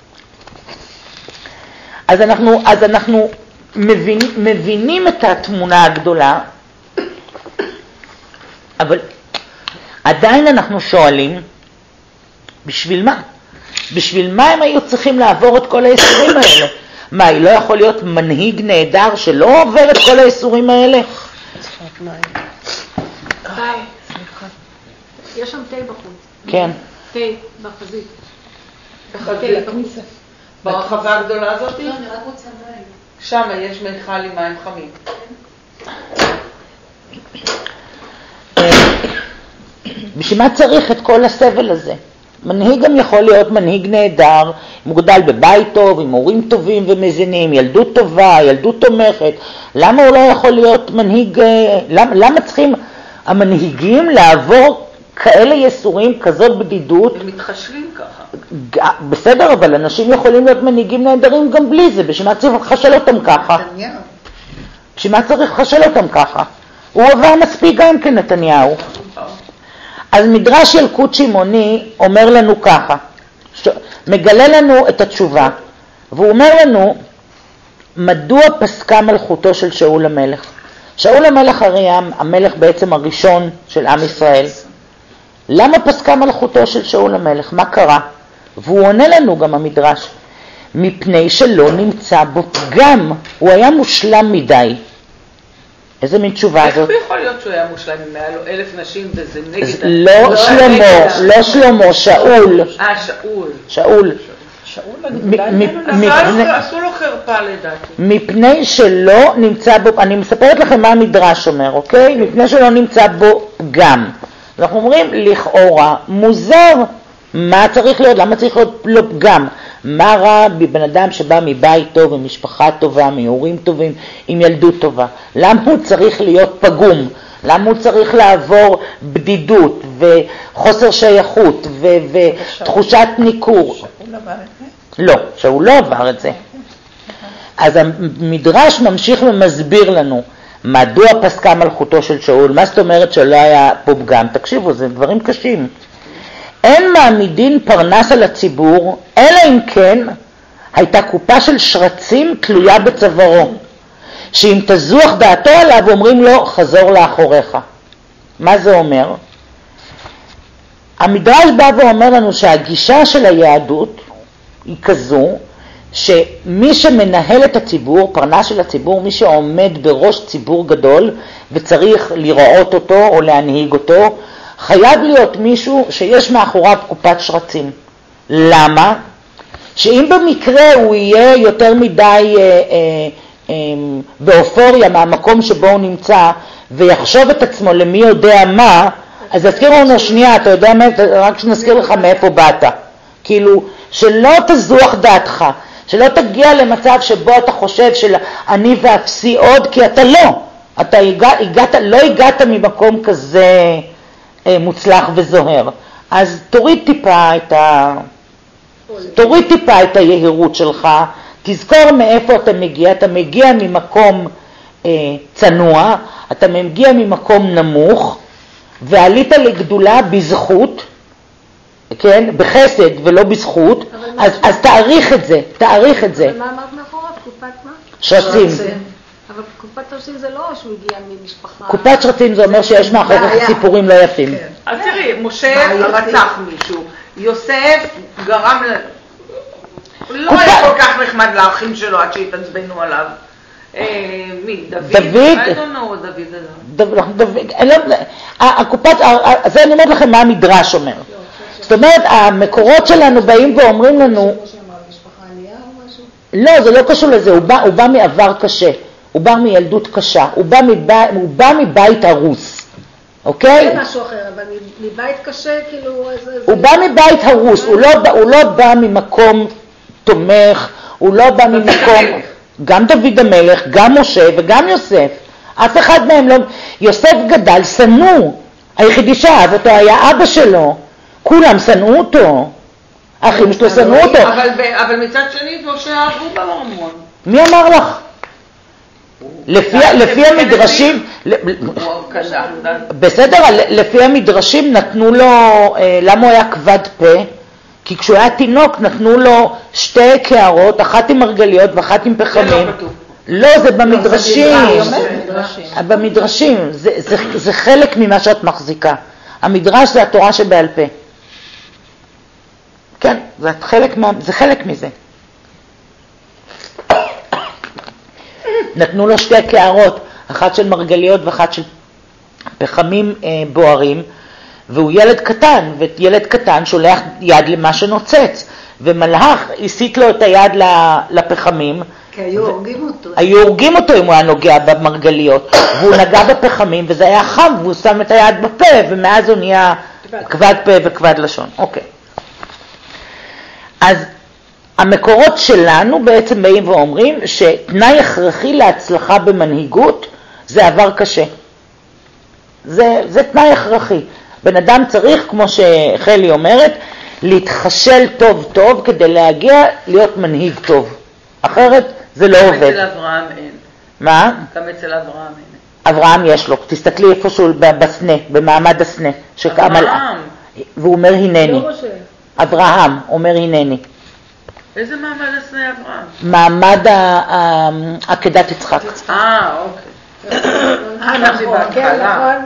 אז אנחנו, אז אנחנו מבין, מבינים את התמונה הגדולה, אבל עדיין אנחנו שואלים, בשביל מה? בשביל מה הם היו צריכים לעבור את כל האיסורים האלה? מה, היא לא יכול להיות מנהיג נהדר שלא עובר את כל האיסורים האלה? יש שם תה בחוץ. כן. תה בחזית. בחזית. ברחבה הגדולה הזאת? לא, אני רק רוצה מים. שם יש מיכל עם מים חמים. בשביל מה צריך את כל הסבל הזה? מנהיג גם יכול להיות מנהיג נהדר, מוגדל בבית טוב, עם הורים טובים ומזינים, ילדות טובה, ילדות תומכת. למה הוא לא יכול להיות מנהיג, למה, למה צריכים המנהיגים לעבור כאלה יסורים, כזאת בדידות? הם מתחשבים ככה. בסדר, אבל אנשים יכולים להיות מנהיגים נהדרים גם בלי זה, בשביל מה צריך לחשל אותם ככה? בשביל מה צריך לחשל אותם ככה? הוא עבר מספיק גם כן נתניהו. אז מדרש ילקוט שמעוני אומר לנו ככה, מגלה לנו את התשובה, והוא אומר לנו, מדוע פסקה מלכותו של שאול המלך? שאול המלך הרי המלך בעצם הראשון של עם ישראל. למה פסקה מלכותו של שאול המלך? מה קרה? והוא עונה לנו גם המדרש, מפני שלא נמצא בו פגם, הוא היה מושלם מדי. איזה מין תשובה הזאת? איך יכול להיות שהוא היה מושלם אם היה לו אלף נשים וזה נגד... לא שלמה, לא שלמה, שאול. אה, שאול. שאול. עשו לו חרפה לדעתי. מפני שלא נמצא בו, אני מספרת לכם מה המדרש אומר, אוקיי? מפני שלא נמצא בו פגם. אנחנו אומרים, לכאורה, מוזר. מה צריך להיות? למה צריך להיות לו פגם? מה רע בבן אדם שבא מבית טוב, ממשפחה טובה, מהורים טובים, עם ילדות טובה? למה הוא צריך להיות פגום? למה הוא צריך לעבור בדידות וחוסר שייכות ו- ותחושת ניכור? שאול עבר את זה? לא, שהוא לא עבר את זה. אז המדרש ממשיך ומסביר לנו מדוע פסקה מלכותו של שאול. מה זאת אומרת שלא היה פה פגם? תקשיבו, זה דברים קשים. אין מעמידין פרנס על הציבור, אלא אם כן הייתה קופה של שרצים תלויה בצווארו, שאם תזוח דעתו עליו אומרים לו חזור לאחוריך. מה זה אומר? המדרש בא ואומר לנו שהגישה של היהדות היא כזו, שמי שמנהל את הציבור, פרנס של הציבור, מי שעומד בראש ציבור גדול וצריך לראות אותו או להנהיג אותו, חייב להיות מישהו שיש מאחוריו קופת שרצים. למה? שאם במקרה הוא יהיה יותר מדי אה, אה, אה, באופוריה מהמקום שבו הוא נמצא, ויחשוב את עצמו למי יודע מה, אז יזכירו לנו שנייה, אתה יודע מה, רק שנזכיר לך מאיפה באת. כאילו, שלא תזוח דעתך, שלא תגיע למצב שבו אתה חושב של אני ואפסי עוד, כי אתה לא. אתה הגע, הגעת, לא הגעת ממקום כזה מוצלח וזוהר. אז תוריד טיפה את ה... תוריד טיפה את היהירות שלך, תזכור מאיפה אתה מגיע. אתה מגיע ממקום אה, צנוע, אתה מגיע ממקום נמוך, ועלית לגדולה בזכות, כן, בחסד ולא בזכות, אז, אז תאריך את זה, תאריך את זה. ומה אמרת מאחוריו? קופת מה? שרצים. אבל קופת שרצים זה לא שהוא הגיע ממשפחה. קופת שרצים זה אומר שיש מאחוריך סיפורים לא יפים. אז תראי, משה רצח מישהו, יוסף גרם ל... הוא לא היה כל כך נחמד לאחים שלו עד שהתעצבנו עליו. מי? דוד? דוד? I don't know דוד הזה. דוד, הקופת, זה אני אומרת לכם מה המדרש אומר. זאת אומרת, המקורות שלנו באים ואומרים לנו, לא, זה לא קשור לזה, הוא בא, הוא בא מעבר קשה, הוא בא מילדות קשה, הוא בא, מבא, הוא בא מבית הרוס, אוקיי? זה משהו אחר, אבל מבית קשה, כאילו... הוא בא מבית הרוס, הוא לא, הוא לא בא ממקום תומך, הוא לא בא ממקום... גם דוד המלך, גם משה וגם יוסף. אף אחד מהם לא... יוסף גדל, שנוא. היחידי שאהב אותו היה אבא שלו. כולם שנאו אותו. האחים שלו שנאו אותו. אבל, אבל מצד שני, משה אהבו במרמון. מי אמר לך? לפי, לפי המדרשים... בסדר, לפי המדרשים נתנו לו... למה הוא היה כבד פה? כי כשהוא היה תינוק נתנו לו שתי קערות, אחת עם מרגליות ואחת עם פחמים. לא, זה במדרשים. במדרשים, זה, זה, זה חלק ממה שאת מחזיקה. המדרש זה התורה שבעל פה. כן, זה חלק, מה, זה חלק מזה. נתנו לו שתי קערות, אחת של מרגליות ואחת של פחמים אה, בוערים, והוא ילד קטן, וילד קטן שולח יד למה שנוצץ, ומלאך הסיט לו את היד לפחמים. כי היו הורגים אותו. היו הורגים אותו אם הוא היה נוגע במרגליות, והוא נגע בפחמים, וזה היה חם, והוא שם את היד בפה, ומאז הוא נהיה כבד פה וכבד לשון. אוקיי. אז המקורות שלנו בעצם באים ואומרים, שתנאי הכרחי להצלחה במנהיגות, זה עבר קשה. זה, זה תנאי הכרחי. בן אדם צריך, כמו שחלי אומרת, להתחשל טוב טוב כדי להגיע להיות מנהיג טוב. אחרת זה לא עובד. גם אצל אברהם אין. מה? גם אצל אברהם אין. אברהם יש לו. תסתכלי איפשהו בסנה, במעמד הסנה. אברהם. והוא אומר הנני. לא חושב. אברהם אומר הנני. איזה מעמד הסנה אברהם? מעמד עקדת יצחק. אה, אוקיי. חשבתי בהתחלה.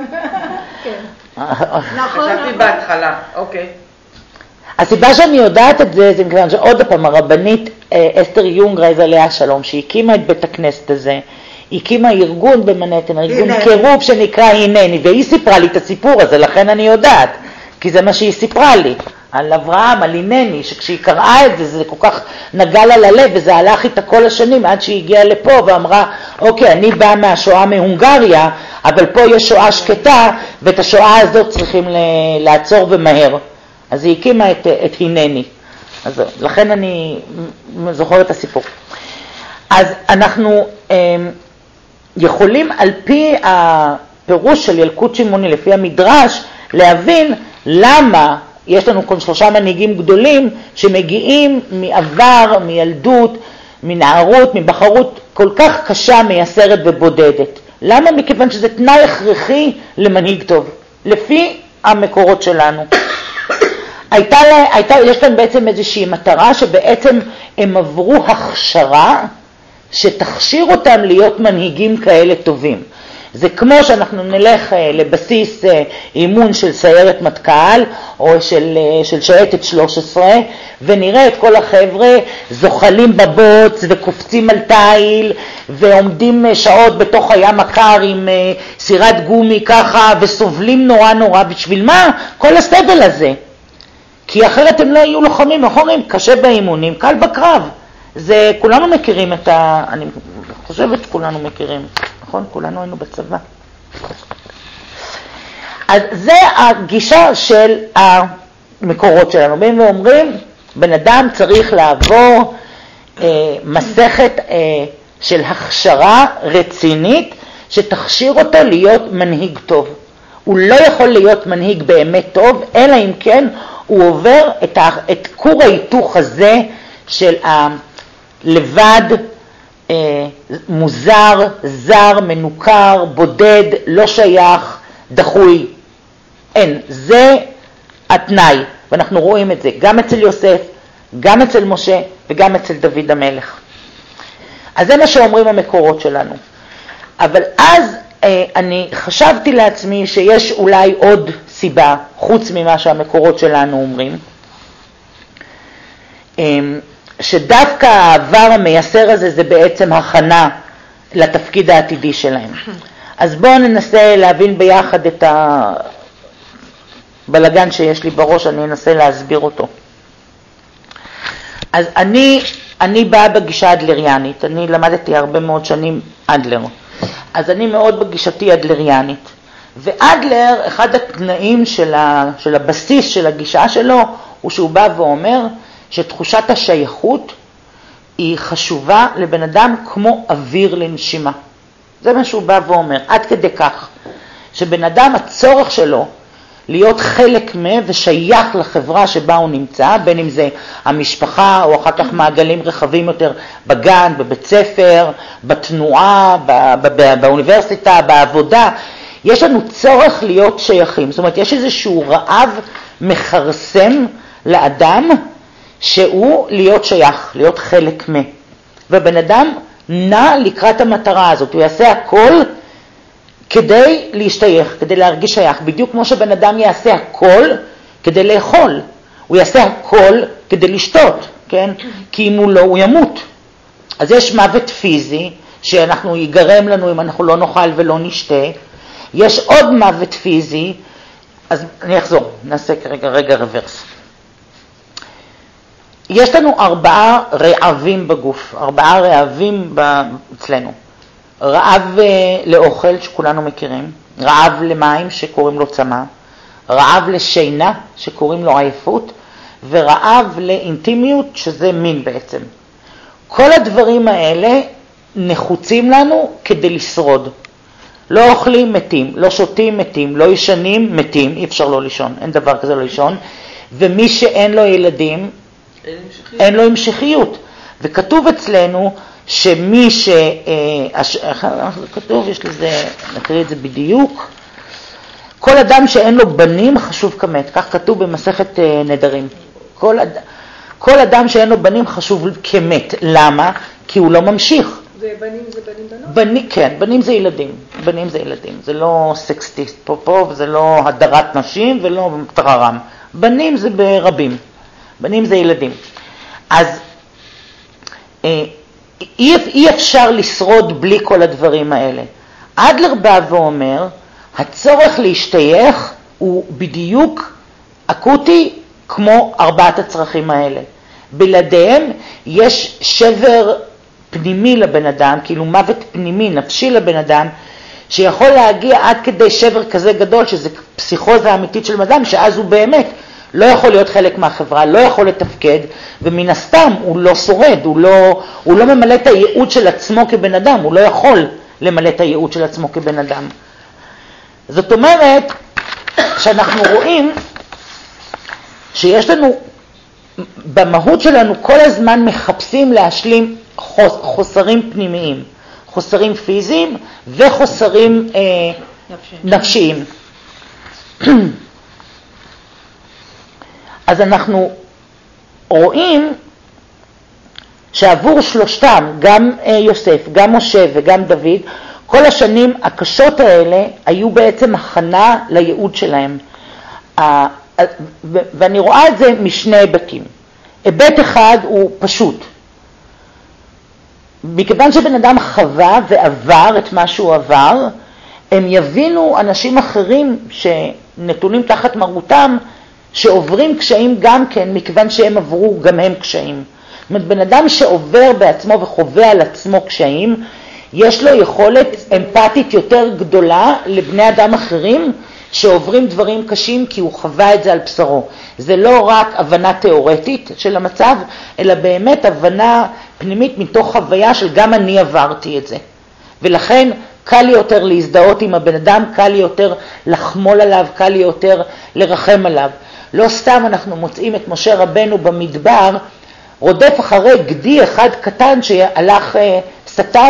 חשבתי בהתחלה, אוקיי. הסיבה שאני יודעת את זה, זה מכיוון שעוד פעם הרבנית אסתר יונגרייז עליה השלום, שהקימה את בית הכנסת הזה, הקימה ארגון במנהטן, ארגון קירוב שנקרא הנני, והיא סיפרה לי את הסיפור הזה, לכן אני יודעת, כי זה מה שהיא סיפרה לי, על אברהם, על הנני, שכשהיא קראה את זה, זה כל כך נגע לה ללב, וזה הלך איתה כל השנים, עד שהיא הגיעה לפה ואמרה, אוקיי, אני באה מהשואה מהונגריה, אבל פה יש שואה שקטה, ואת השואה הזאת צריכים לעצור ומהר. אז היא הקימה את, את הנני. אז לכן אני זוכרת את הסיפור. אז אנחנו אה, יכולים על פי הפירוש של ילקוט שמעוני, לפי המדרש, להבין למה יש לנו כאן שלושה מנהיגים גדולים שמגיעים מעבר, מילדות, מנערות, מבחרות כל כך קשה, מייסרת ובודדת. למה? מכיוון שזה תנאי הכרחי למנהיג טוב, לפי המקורות שלנו. הייתה, הייתה, יש להם בעצם איזושהי מטרה שבעצם הם עברו הכשרה שתכשיר אותם להיות מנהיגים כאלה טובים. זה כמו שאנחנו נלך לבסיס אימון של סיירת מטכ"ל או של, של שייטת שלוש עשרה ונראה את כל החבר'ה זוחלים בבוץ וקופצים על תיל ועומדים שעות בתוך הים הקר עם סירת גומי ככה וסובלים נורא נורא. בשביל מה? כל הסבל הזה. כי אחרת הם לא יהיו לוחמים, אחרים קשה באימונים, קל בקרב. זה כולנו מכירים את ה... אני חושבת שכולנו מכירים. נכון? כולנו היינו בצבא. אז זה הגישה של המקורות שלנו. באים ואומרים, בן אדם צריך לעבור אה, מסכת אה, של הכשרה רצינית, שתכשיר אותו להיות מנהיג טוב. הוא לא יכול להיות מנהיג באמת טוב, אלא אם כן הוא עובר את, ה, את כור ההיתוך הזה של הלבד, מוזר, זר, מנוכר, בודד, לא שייך, דחוי. אין, זה התנאי, ואנחנו רואים את זה גם אצל יוסף, גם אצל משה וגם אצל דוד המלך. אז זה מה שאומרים המקורות שלנו. אבל אז אה, אני חשבתי לעצמי שיש אולי עוד סיבה, חוץ ממה שהמקורות שלנו אומרים. אה, שדווקא העבר המייסר הזה זה בעצם הכנה לתפקיד העתידי שלהם. אז בואו ננסה להבין ביחד את הבלגן שיש לי בראש, אני אנסה להסביר אותו. אז אני, אני באה בגישה אדלריאנית, אני למדתי הרבה מאוד שנים אדלר, אז אני מאוד בגישתי אדלריאנית. ואדלר, אחד התנאים של, ה, של הבסיס של הגישה שלו, הוא שהוא בא ואומר שתחושת השייכות היא חשובה לבן אדם כמו אוויר לנשימה. זה מה שהוא בא ואומר, עד כדי כך, שבן אדם הצורך שלו להיות חלק מה ושייך לחברה שבה הוא נמצא, בין אם זה המשפחה או אחר כך מעגלים רחבים יותר בגן, בבית ספר, בתנועה, באוניברסיטה, בעבודה, יש לנו צורך להיות שייכים. זאת אומרת, יש איזשהו רעב מחרסם לאדם שהוא להיות שייך, להיות חלק מה. ובן אדם נע לקראת המטרה הזאת, הוא יעשה הכל כדי להשתייך, כדי להרגיש שייך, בדיוק כמו שבן אדם יעשה הכל כדי לאכול, הוא יעשה הכל כדי לשתות, כן? כי אם הוא לא, הוא ימות. אז יש מוות פיזי שאנחנו ייגרם לנו אם אנחנו לא נאכל ולא נשתה, יש עוד מוות פיזי, אז אני אחזור, נעשה כרגע רגע רוורס. יש לנו ארבעה רעבים בגוף, ארבעה רעבים אצלנו. רעב לאוכל שכולנו מכירים, רעב למים שקוראים לו צמא, רעב לשינה שקוראים לו עייפות, ורעב לאינטימיות שזה מין בעצם. כל הדברים האלה נחוצים לנו כדי לשרוד. לא אוכלים מתים, לא שותים מתים, לא ישנים מתים, אי אפשר לא לישון, אין דבר כזה לא לישון, ומי שאין לו ילדים, אין לו המשכיות. וכתוב אצלנו שמי ש... כתוב, יש לזה, נקריא את זה בדיוק, כל אדם שאין לו בנים חשוב כמת, כך כתוב במסכת נדרים. כל, אד... כל אדם שאין לו בנים חשוב כמת. למה? כי הוא לא ממשיך. ובנים זה בנים בנות? בני, כן, בנים זה ילדים, בנים זה ילדים, זה לא סקסטיסט פה פה, וזה לא הדרת נשים ולא טררם. בנים זה ברבים, בנים זה ילדים. אז אה, אי, אי אפשר לשרוד בלי כל הדברים האלה. אדלר בא ואומר, הצורך להשתייך הוא בדיוק אקוטי כמו ארבעת הצרכים האלה. בלעדיהם יש שבר פנימי לבן אדם, כאילו מוות פנימי, נפשי לבן אדם, שיכול להגיע עד כדי שבר כזה גדול, שזה פסיכוזה אמיתית של אדם, שאז הוא באמת לא יכול להיות חלק מהחברה, לא יכול לתפקד, ומן הסתם הוא לא שורד, הוא לא, הוא לא ממלא את הייעוד של עצמו כבן אדם, הוא לא יכול למלא את הייעוד של עצמו כבן אדם. זאת אומרת, שאנחנו רואים שיש לנו, במהות שלנו כל הזמן מחפשים להשלים חוס, חוסרים פנימיים, חוסרים פיזיים וחוסרים אה, נפשיים. אז אנחנו רואים שעבור שלושתם, גם יוסף, גם משה וגם דוד, כל השנים הקשות האלה היו בעצם הכנה לייעוד שלהם. ואני רואה את זה משני היבטים. היבט אחד הוא פשוט. מכיוון שבן אדם חווה ועבר את מה שהוא עבר, הם יבינו אנשים אחרים שנתונים תחת מרותם, שעוברים קשיים גם כן, מכיוון שהם עברו גם הם קשיים. זאת אומרת, בן אדם שעובר בעצמו וחווה על עצמו קשיים, יש לו יכולת אמפתית יותר גדולה לבני אדם אחרים שעוברים דברים קשים, כי הוא חווה את זה על בשרו. זה לא רק הבנה תיאורטית של המצב, אלא באמת הבנה פנימית מתוך חוויה של גם אני עברתי את זה. ולכן קל לי יותר להזדהות עם הבן אדם, קל לי יותר לחמול עליו, קל לי יותר לרחם עליו. לא סתם אנחנו מוצאים את משה רבנו במדבר, רודף אחרי גדי אחד קטן שהלך, סטה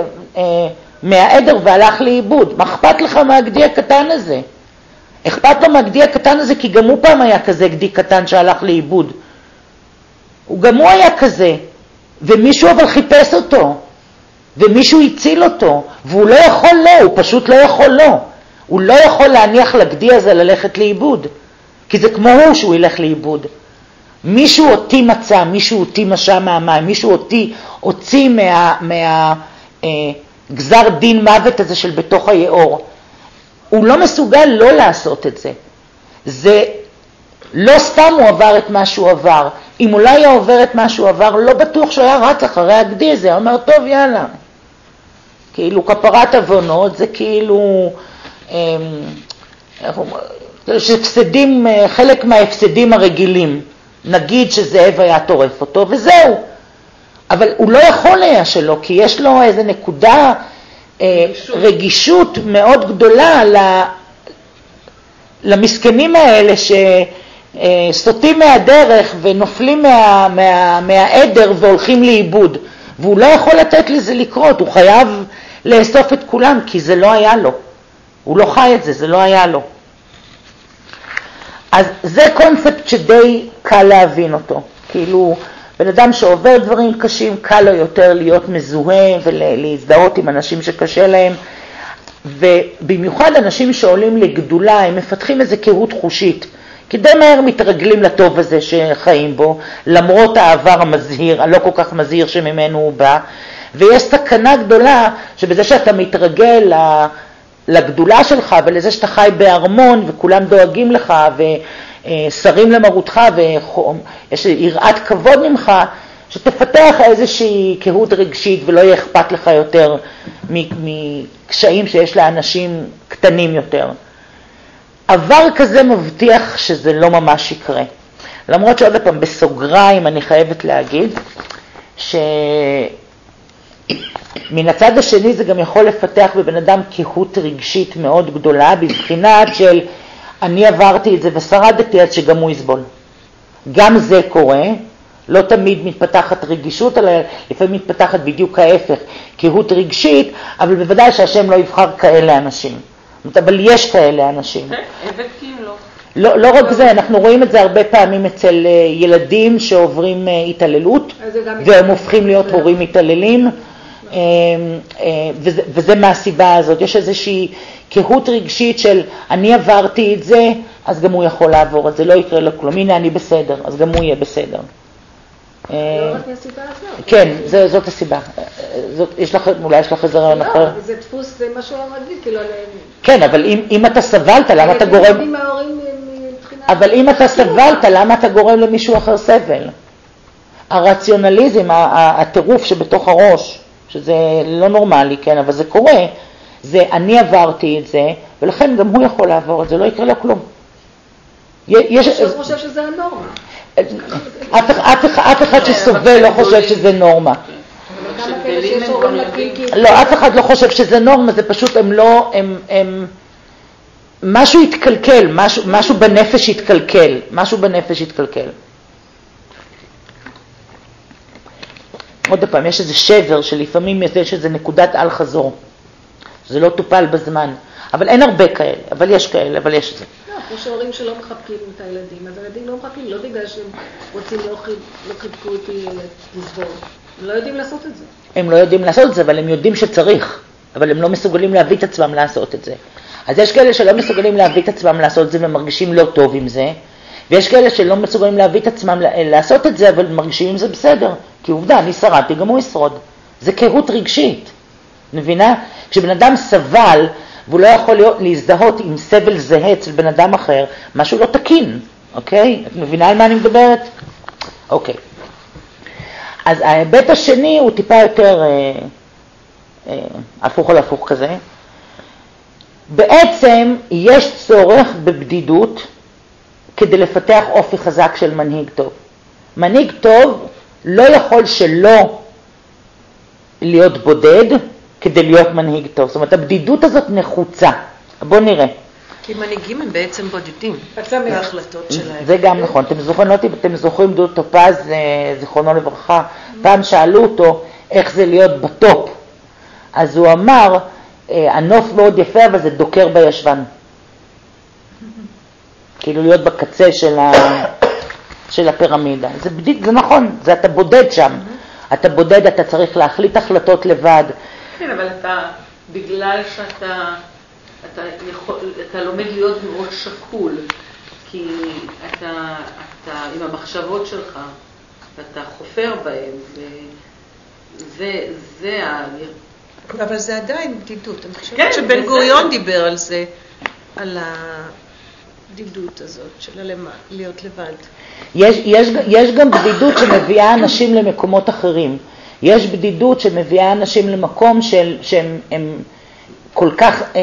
מהעדר והלך לאיבוד. מה אכפת לך מהגדי הקטן הזה? אכפת לו מהגדי הקטן הזה, כי גם הוא פעם היה כזה גדי קטן שהלך לאיבוד. הוא גם הוא היה כזה, ומישהו אבל חיפש אותו, ומישהו הציל אותו, והוא לא יכול לא, הוא פשוט לא יכול לא. הוא לא יכול להניח לגדי הזה ללכת לאיבוד, כי זה כמו הוא שהוא ילך לאיבוד. מישהו אותי מצא, מישהו אותי משע מהמים, מישהו אותי הוציא מה, מה אה, גזר דין מוות הזה של בתוך היאור. הוא לא מסוגל לא לעשות את זה. זה לא סתם הוא עבר את מה שהוא עבר. אם אולי היה עובר את מה שהוא עבר, לא בטוח שהוא היה רץ אחרי הגדי הזה, הוא אומר, טוב, יאללה. כאילו כפרת עוונות, זה כאילו, שהפסדים, חלק מההפסדים הרגילים. נגיד שזאב היה טורף אותו, וזהו. אבל הוא לא יכול היה שלו, כי יש לו איזו נקודה, רגישות, רגישות מאוד גדולה למסכנים האלה שסוטים מהדרך ונופלים מה, מה, מהעדר והולכים לאיבוד. והוא לא יכול לתת לזה לקרות, הוא חייב לאסוף את כולם, כי זה לא היה לו. הוא לא חי את זה, זה לא היה לו. אז זה קונספט שדי קל להבין אותו. כאילו, בן אדם שעובר דברים קשים, קל לו יותר להיות מזוהה ולהזדהות עם אנשים שקשה להם. ובמיוחד אנשים שעולים לגדולה, הם מפתחים איזו קהות חושית. כי די מהר מתרגלים לטוב הזה שחיים בו, למרות העבר המזהיר, הלא כל כך מזהיר שממנו הוא בא. ויש סכנה גדולה שבזה שאתה מתרגל לגדולה שלך ולזה שאתה חי בארמון וכולם דואגים לך ושרים למרותך ויש יראת כבוד ממך, שתפתח איזושהי קהות רגשית ולא יהיה אכפת לך יותר מקשיים שיש לאנשים קטנים יותר. עבר כזה מבטיח שזה לא ממש יקרה. למרות שעוד פעם בסוגריים אני חייבת להגיד שמן הצד השני זה גם יכול לפתח בבן אדם קהות רגשית מאוד גדולה, בבחינת של אני עברתי את זה ושרדתי עד שגם הוא יסבול. גם זה קורה, לא תמיד מתפתחת רגישות, אלא לפעמים מתפתחת בדיוק ההפך, קהות רגשית, אבל בוודאי שהשם לא יבחר כאלה אנשים. אבל יש כאלה אנשים. הבקים לא. לא, לא רק זה, אנחנו רואים את זה הרבה פעמים אצל ילדים שעוברים התעללות, והם הופכים להיות הורים מתעללים, וזה, וזה מהסיבה הזאת. יש איזושהי קהות רגשית של אני עברתי את זה, אז גם הוא יכול לעבור את זה, לא יקרה לו כלום. הנה אני בסדר, אז גם הוא יהיה בסדר. לא רק מהסיבה הזאת. כן, זאת הסיבה. יש לך, אולי יש לך איזה רעיון אחר? לא, זה דפוס, זה משהו רגיל, כאילו... כן, אבל אם אתה סבלת, למה אתה גורם... אבל אם אתה סבלת, למה אתה גורם למישהו אחר סבל? הרציונליזם, הטירוף שבתוך הראש, שזה לא נורמלי, כן, אבל זה קורה, זה אני עברתי את זה, ולכן גם הוא יכול לעבור את זה, לא יקרה לו כלום. יש... אני חושב שזה הנורמה. אף אחד שסובל לא חושב שזה נורמה. לא, אף אחד לא חושב שזה נורמה, זה פשוט הם לא, הם, משהו התקלקל, משהו בנפש התקלקל, משהו בנפש התקלקל. עוד פעם, יש איזה שבר שלפעמים יש איזה נקודת על חזור. זה לא טופל בזמן, אבל אין הרבה כאלה, אבל יש כאלה, אבל יש את זה. כמו שהורים שלא מחבקים את הילדים, אז הילדים לא מחבקים, לא בגלל שהם רוצים לא חיבקו אותי לסבור. הם לא יודעים לעשות את זה. הם לא יודעים לעשות את זה, אבל הם יודעים שצריך, אבל הם לא מסוגלים להביא את עצמם לעשות את זה. אז יש כאלה שלא מסוגלים להביא את עצמם לעשות את זה ומרגישים לא טוב עם זה, ויש כאלה שלא מסוגלים להביא את עצמם לעשות את זה, אבל מרגישים עם זה בסדר. כי עובדה, אני שרדתי, גם הוא ישרוד. זה קהות רגשית. מבינה? כשבן אדם סבל, והוא לא יכול להיות, להזדהות עם סבל זהה אצל בן אדם אחר, משהו לא תקין, אוקיי? את מבינה על מה אני מדברת? אוקיי. אז ההיבט השני הוא טיפה יותר אה, אה, הפוך על הפוך כזה. בעצם יש צורך בבדידות כדי לפתח אופי חזק של מנהיג טוב. מנהיג טוב לא יכול שלא להיות בודד כדי להיות מנהיג טוב. זאת אומרת, הבדידות הזאת נחוצה. בואו נראה. כי מנהיגים הם בעצם בודדים בהחלטות שלהם. זה גם נכון. אתם זוכרים אותי, אתם זוכרים דודו טופז, זיכרונו לברכה, פעם שאלו אותו איך זה להיות בטופ. אז הוא אמר, הנוף מאוד יפה, אבל זה דוקר בישבן. כאילו להיות בקצה של, ה... של הפירמידה. זה, בדיד, זה נכון, זה אתה בודד שם. אתה בודד, אתה צריך להחליט החלטות לבד. כן, אבל אתה, בגלל שאתה אתה, יכול, אתה לומד להיות מאוד שקול, כי אתה, אתה עם המחשבות שלך, ואתה חופר בהם, וזה, זה ה... אבל זה עדיין בדידות. אני חושבת כן, שבן גוריון דיבר על זה, על הבדידות הזאת של הלמה, להיות לבד. יש, יש, יש גם בדידות שמביאה אנשים למקומות אחרים. יש בדידות שמביאה אנשים למקום של, שהם הם כל כך אה,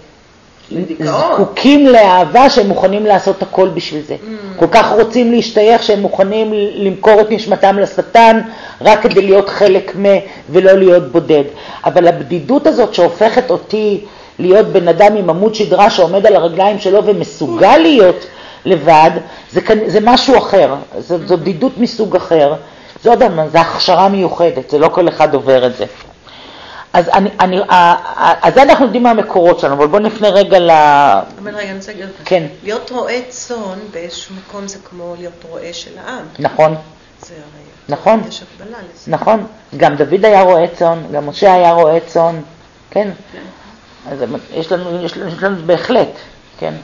זקוקים לאהבה שהם מוכנים לעשות הכל בשביל זה. Mm. כל כך רוצים להשתייך שהם מוכנים למכור את נשמתם לשטן רק כדי להיות חלק מה ולא להיות בודד. אבל הבדידות הזאת שהופכת אותי להיות בן אדם עם עמוד שדרה שעומד על הרגליים שלו ומסוגל להיות לבד, זה, זה משהו אחר. זו, זו בדידות מסוג אחר. זה עוד דבר, זה הכשרה מיוחדת, זה לא כל אחד עובר את זה. אז, אני, אני, אז אנחנו יודעים מה המקורות שלנו, אבל בואו נפנה רגע ל... אבל רגע, אני רוצה להגיד לך. כן. להיות רועה צאן באיזשהו מקום זה כמו להיות רועה של העם. נכון. זה הרי... נכון. יש הקבלה לזה. נכון. גם דוד היה רועה צאן, גם משה היה רועה צאן. כן. כן. אז יש לנו, יש לנו, יש לנו בהחלט, כן.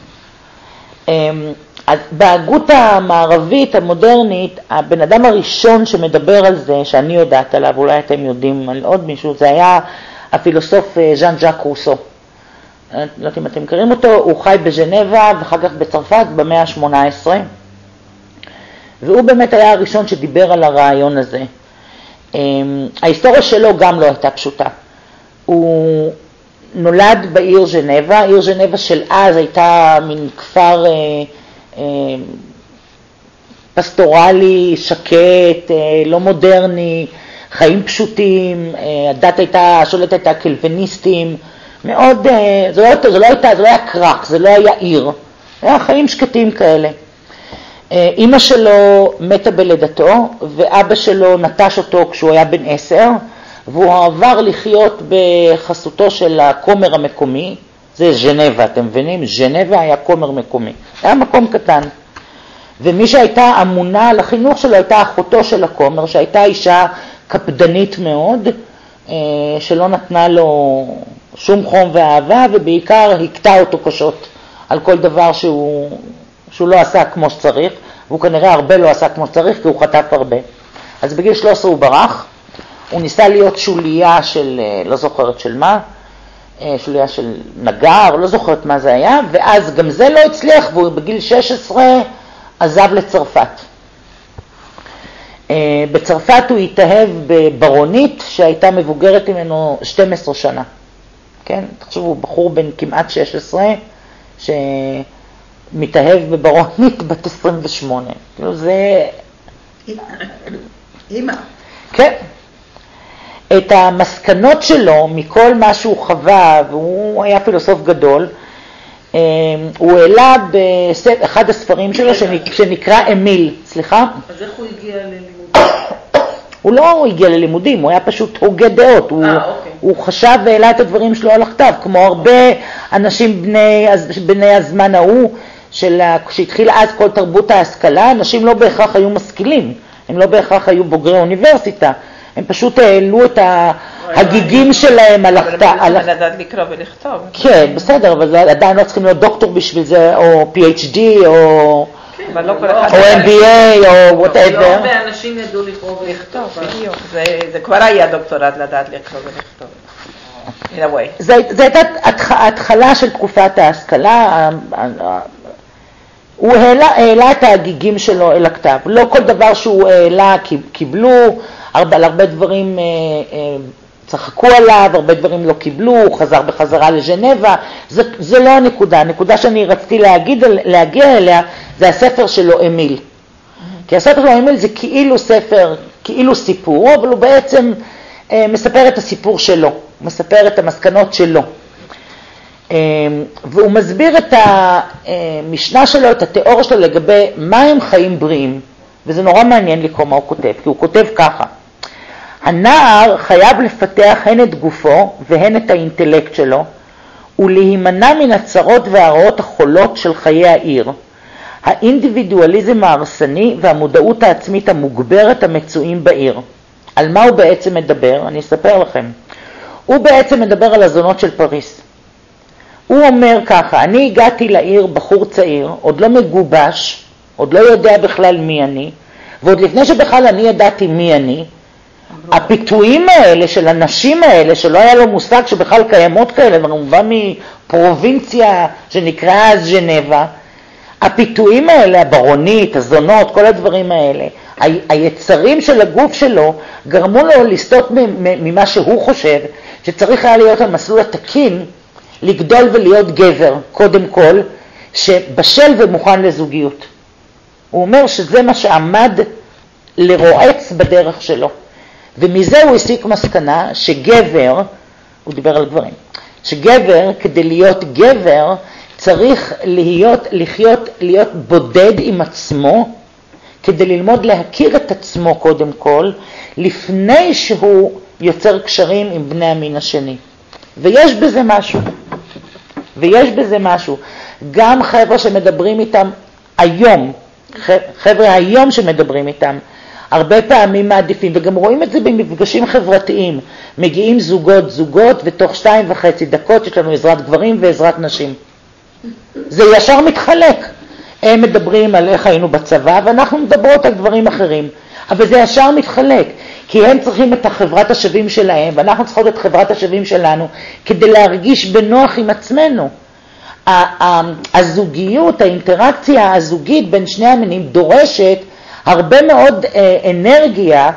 אז בהגות המערבית, המודרנית, הבן אדם הראשון שמדבר על זה, שאני יודעת עליו, אולי אתם יודעים על עוד מישהו, זה היה הפילוסוף ז'אן ז'אק רוסו. לא יודעת אם אתם מכירים אותו, הוא חי בז'נבה ואחר כך בצרפת במאה ה-שמונה עשרה. והוא באמת היה הראשון שדיבר על הרעיון הזה. ההיסטוריה שלו גם לא הייתה פשוטה. הוא נולד בעיר ז'נבה, עיר ז'נבה של אז הייתה מין כפר אה, אה, פסטורלי, שקט, אה, לא מודרני, חיים פשוטים, אה, הדת הייתה, השולט הייתה קלוויניסטים, מאוד, אה, זה, לא, זה, לא הייתה, זה לא היה קרח, זה לא היה עיר, זה היה חיים שקטים כאלה. אה, אמא שלו מתה בלידתו, ואבא שלו נטש אותו כשהוא היה בן עשר, והוא עבר לחיות בחסותו של הכומר המקומי, זה ז'נבה, אתם מבינים? ז'נבה היה כומר מקומי, זה היה מקום קטן. ומי שהייתה אמונה על החינוך שלו הייתה אחותו של הכומר, שהייתה אישה קפדנית מאוד, שלא נתנה לו שום חום ואהבה, ובעיקר הקטע אותו קשות על כל דבר שהוא, שהוא לא עשה כמו שצריך, והוא כנראה הרבה לא עשה כמו שצריך, כי הוא חטף הרבה. אז בגיל שלוש עשרה הוא ברח, הוא ניסה להיות שוליה של, לא זוכרת של מה, שוליה של נגר, לא זוכרת מה זה היה, ואז גם זה לא הצליח, והוא בגיל שש עשרה עזב לצרפת. בצרפת הוא התאהב בברונית שהייתה מבוגרת ממנו שתים עשרה שנה. כן? תחשבו, הוא בחור בן כמעט שש עשרה שמתאהב בברונית בת עשרים ושמונה. כאילו זה... אמא. כן. את המסקנות שלו מכל מה שהוא חווה, והוא היה פילוסוף גדול, הוא העלה באחד הספרים שלו שנקרא אמיל. סליחה? אז איך הוא הגיע ללימודים? הוא לא הגיע ללימודים, הוא היה פשוט הוגה דעות. הוא, הוא חשב והעלה את הדברים שלו על הכתב, כמו הרבה אנשים בני, בני הזמן ההוא, שהתחיל אז כל תרבות ההשכלה, אנשים לא בהכרח היו משכילים, הם לא בהכרח היו בוגרי אוניברסיטה. הם פשוט העלו את הגיגים שלהם על הכתב. אבל הם לדעת לקרוא ולכתוב. כן, בסדר, אבל עדיין לא צריכים להיות דוקטור בשביל זה, או פי אייץ' די, או אם בי איי, או whatever. לא הרבה אנשים ידעו לקרוא ולכתוב. בדיוק, זה כבר היה דוקטורט לדעת לקרוא ולכתוב. In a way. זה הייתה התחלה של תקופת ההשכלה. הוא העלה את הגיגים שלו אל הכתב. לא כל דבר שהוא העלה קיבלו, הרבה, על הרבה דברים אה, אה, צחקו עליו, הרבה דברים לא קיבלו, הוא חזר בחזרה לז'נבה. זה, זה לא הנקודה. הנקודה שאני רציתי להגיד, להגיע אליה זה הספר שלו אמיל. Mm-hmm. כי הספר שלו אמיל זה כאילו ספר, כאילו סיפור, אבל הוא בעצם אה, מספר את הסיפור שלו, הוא מספר את המסקנות שלו. אה, והוא מסביר את המשנה שלו, את התיאוריה שלו לגבי מה הם חיים בריאים. וזה נורא מעניין לקרוא מה הוא כותב, כי הוא כותב ככה: הנער חייב לפתח הן את גופו והן את האינטלקט שלו, ולהימנע מן הצרות והרעות החולות של חיי העיר. האינדיבידואליזם ההרסני והמודעות העצמית המוגברת המצויים בעיר. על מה הוא בעצם מדבר? אני אספר לכם. הוא בעצם מדבר על הזונות של פריס. הוא אומר ככה: אני הגעתי לעיר בחור צעיר, עוד לא מגובש, עוד לא יודע בכלל מי אני, ועוד לפני שבכלל אני ידעתי מי אני, הפיתויים האלה של הנשים האלה, שלא היה לו מושג שבכלל קיימות כאלה, וכמובן מפרובינציה שנקראה אז ז'נבה, הפיתויים האלה, הברונית, הזונות, כל הדברים האלה, היצרים של הגוף שלו גרמו לו לסטות ממה שהוא חושב, שצריך היה להיות המסלול התקין, לגדול ולהיות גבר, קודם כל, שבשל ומוכן לזוגיות. הוא אומר שזה מה שעמד לרועץ בדרך שלו. ומזה הוא הסיק מסקנה שגבר, הוא דיבר על גברים, שגבר, כדי להיות גבר, צריך להיות, לחיות, להיות בודד עם עצמו, כדי ללמוד להכיר את עצמו קודם כל, לפני שהוא יוצר קשרים עם בני המין השני. ויש בזה משהו. ויש בזה משהו. גם חבר'ה שמדברים איתם היום, חבר'ה היום שמדברים איתם, הרבה פעמים מעדיפים, וגם רואים את זה במפגשים חברתיים, מגיעים זוגות זוגות, ותוך שתיים וחצי דקות יש לנו עזרת גברים ועזרת נשים. זה ישר מתחלק. הם מדברים על איך היינו בצבא, ואנחנו מדברות על דברים אחרים. אבל זה ישר מתחלק, כי הם צריכים את חברת השווים שלהם, ואנחנו צריכות את חברת השווים שלנו, כדי להרגיש בנוח עם עצמנו. הזוגיות, האינטראקציה הזוגית בין שני המינים דורשת הרבה מאוד אנרגיה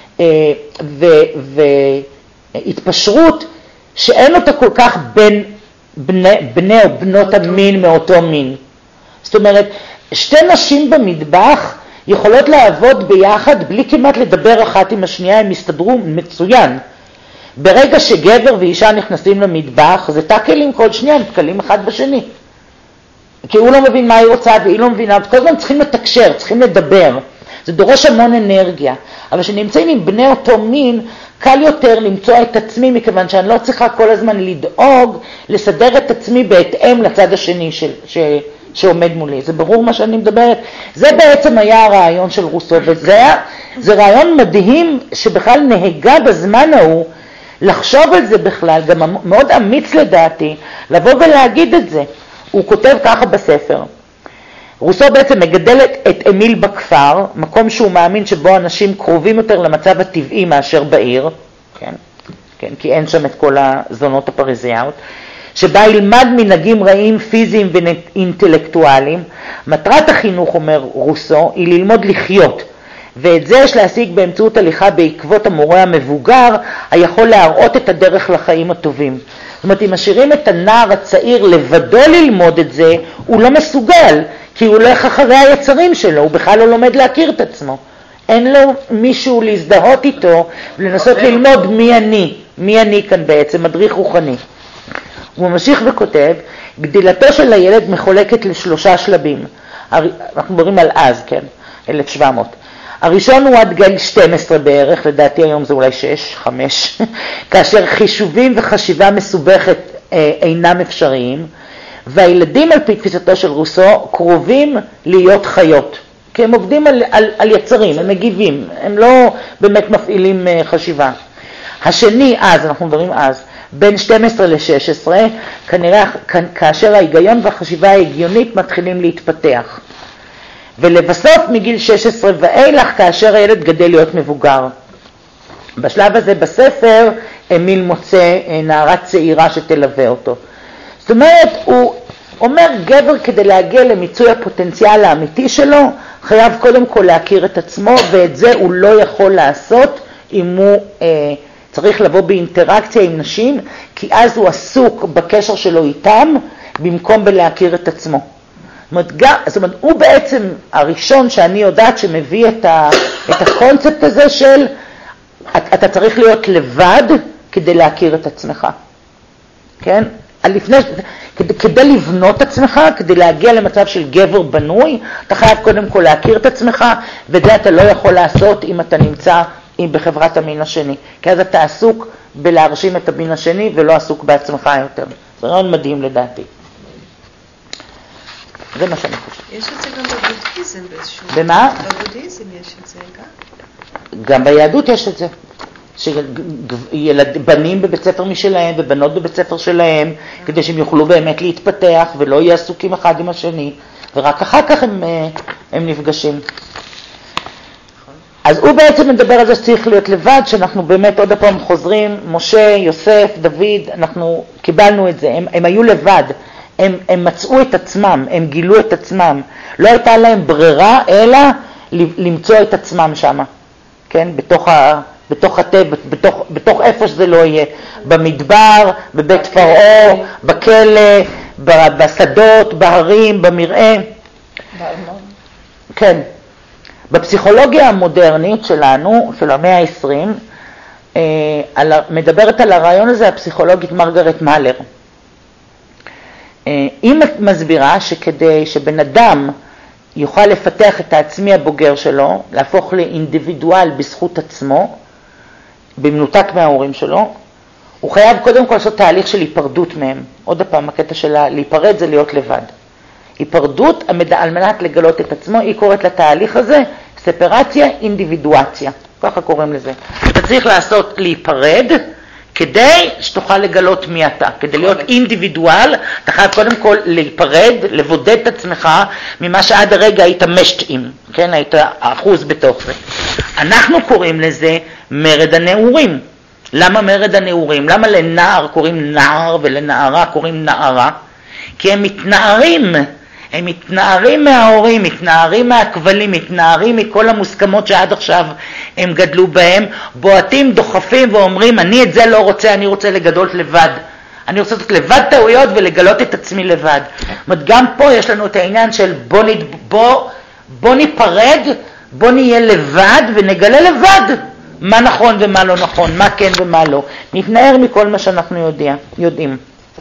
והתפשרות שאין אותה כל כך בין בני, בני או בנות המין מאותו מין. זאת אומרת, שתי נשים במטבח יכולות לעבוד ביחד בלי כמעט לדבר אחת עם השנייה, הם מסתדרו מצוין. ברגע שגבר ואישה נכנסים למטבח, זה תקלים כל שנייה, מתקלים אחד בשני. כי הוא לא מבין מה היא רוצה והיא לא מבינה, כל הזמן צריכים לתקשר, צריכים לדבר. זה דורש המון אנרגיה. אבל כשנמצאים עם בני אותו מין, קל יותר למצוא את עצמי, מכיוון שאני לא צריכה כל הזמן לדאוג, לסדר את עצמי בהתאם לצד השני של, ש, שעומד מולי. זה ברור מה שאני מדברת? זה בעצם היה הרעיון של רוסו, וזה היה, זה רעיון מדהים שבכלל נהגה בזמן ההוא, לחשוב על זה בכלל, גם מאוד אמיץ לדעתי, לבוא ולהגיד את זה. הוא כותב ככה בספר. רוסו בעצם מגדל את אמיל בכפר, מקום שהוא מאמין שבו אנשים קרובים יותר למצב הטבעי מאשר בעיר, כן? כן, כי אין שם את כל הזונות הפריזיאיות, שבה ילמד מנהגים רעים פיזיים ואינטלקטואליים. מטרת החינוך, אומר רוסו, היא ללמוד לחיות, ואת זה יש להשיג באמצעות הליכה בעקבות המורה המבוגר, היכול להראות את הדרך לחיים הטובים. זאת אומרת, אם משאירים את הנער הצעיר לבדו ללמוד את זה, הוא לא מסוגל, כי הוא הולך אחרי היצרים שלו, הוא בכלל לא לומד להכיר את עצמו. אין לו מישהו להזדהות איתו, ולנסות ללמוד מי אני, מי אני כאן בעצם, מדריך רוחני. הוא ממשיך וכותב, גדילתו של הילד מחולקת לשלושה שלבים. אנחנו מדברים על אז, כן, אלף שבע מאות. הראשון הוא עד גיל שתים עשרה בערך, לדעתי היום זה אולי שש, חמש, כאשר חישובים וחשיבה מסובכת אה, אינם אפשריים, והילדים על פי תפיסתו של רוסו קרובים להיות חיות, כי הם עובדים על, על, על יצרים, הם מגיבים, הם לא באמת מפעילים אה, חשיבה. השני, אז, אנחנו מדברים אז, בין שתים עשרה ל-שש עשרה, כנראה כאשר ההיגיון והחשיבה ההגיונית מתחילים להתפתח. ולבסוף מגיל שש עשרה ואילך, כאשר הילד גדל להיות מבוגר. בשלב הזה בספר, אמיל מוצא נערה צעירה שתלווה אותו. זאת אומרת, הוא אומר, גבר כדי להגיע למיצוי הפוטנציאל האמיתי שלו, חייב קודם כל להכיר את עצמו, ואת זה הוא לא יכול לעשות אם הוא אה, צריך לבוא באינטראקציה עם נשים, כי אז הוא עסוק בקשר שלו איתם, במקום בלהכיר את עצמו. זאת אומרת, גם, זאת אומרת, הוא בעצם הראשון שאני יודעת שמביא את, ה, את הקונספט הזה של, אתה צריך להיות לבד כדי להכיר את עצמך. כן? לפני, כדי, כדי לבנות את עצמך, כדי להגיע למצב של גבר בנוי, אתה חייב קודם כל להכיר את עצמך, וזה אתה לא יכול לעשות אם אתה נמצא בחברת המין השני. כי אז אתה עסוק בלהרשים את המין השני, ולא עסוק בעצמך יותר. זה רעיון מדהים לדעתי. זה מה שאני חושב. יש את זה גם בבודהיזם באיזשהו... במה? בבודהיזם יש את זה גם. גם ביהדות יש את זה. שבנים בבית ספר משלהם ובנות בבית ספר שלהם, כדי שהם יוכלו באמת להתפתח ולא יהיו עסוקים אחד עם השני. ורק אחר כך הם הם נפגשים. אז הוא בעצם מדבר על זה שצריך להיות לבד, שאנחנו באמת עוד הפעם חוזרים, משה, יוסף, דוד, אנחנו קיבלנו את זה, הם, הם היו לבד, הם, הם מצאו את עצמם, הם גילו את עצמם, לא הייתה להם ברירה אלא למצוא את עצמם שם, כן, בתוך, ה, בתוך הטבע, בתוך, בתוך איפה שזה לא יהיה, במדבר, בבית פרעה, בכלא, בשדות, בהרים, במראה. כן. בפסיכולוגיה המודרנית שלנו, של המאה ה-עשרים, מדברת על הרעיון הזה הפסיכולוגית מרגרט מאלר. היא מסבירה שכדי שבן אדם יוכל לפתח את העצמי הבוגר שלו, להפוך לאינדיבידואל בזכות עצמו, במנותק מההורים שלו, הוא חייב קודם כל לעשות תהליך של היפרדות מהם. עוד הפעם, הקטע שלה, להיפרד זה להיות לבד. היפרדות על מנת לגלות את עצמו, היא קוראת לתהליך הזה ספרציה, אינדיבידואציה, ככה קוראים לזה. אתה צריך לעשות להיפרד כדי שתוכל לגלות מי אתה. כדי להיות אינדיבידואל, אתה חייב קודם כל להיפרד, לבודד את עצמך ממה שעד הרגע היית משתאים, כן? היית אחוז בתוך זה. אנחנו קוראים לזה מרד הנעורים. למה מרד הנעורים? למה לנער קוראים נער ולנערה קוראים נערה? כי הם מתנערים, הם מתנערים מההורים, מתנערים מהכבלים, מתנערים מכל המוסכמות שעד עכשיו הם גדלו בהם, בועטים, דוחפים ואומרים, אני את זה לא רוצה, אני רוצה לגדול לבד. אני רוצה לעשות לבד טעויות ולגלות את עצמי לבד. זאת אומרת, גם פה יש לנו את העניין של בוא, נד... בוא, בוא ניפרד, בוא נהיה לבד ונגלה לבד מה נכון ומה לא נכון, מה כן ומה לא. נתנער מכל מה שאנחנו יודע, יודעים.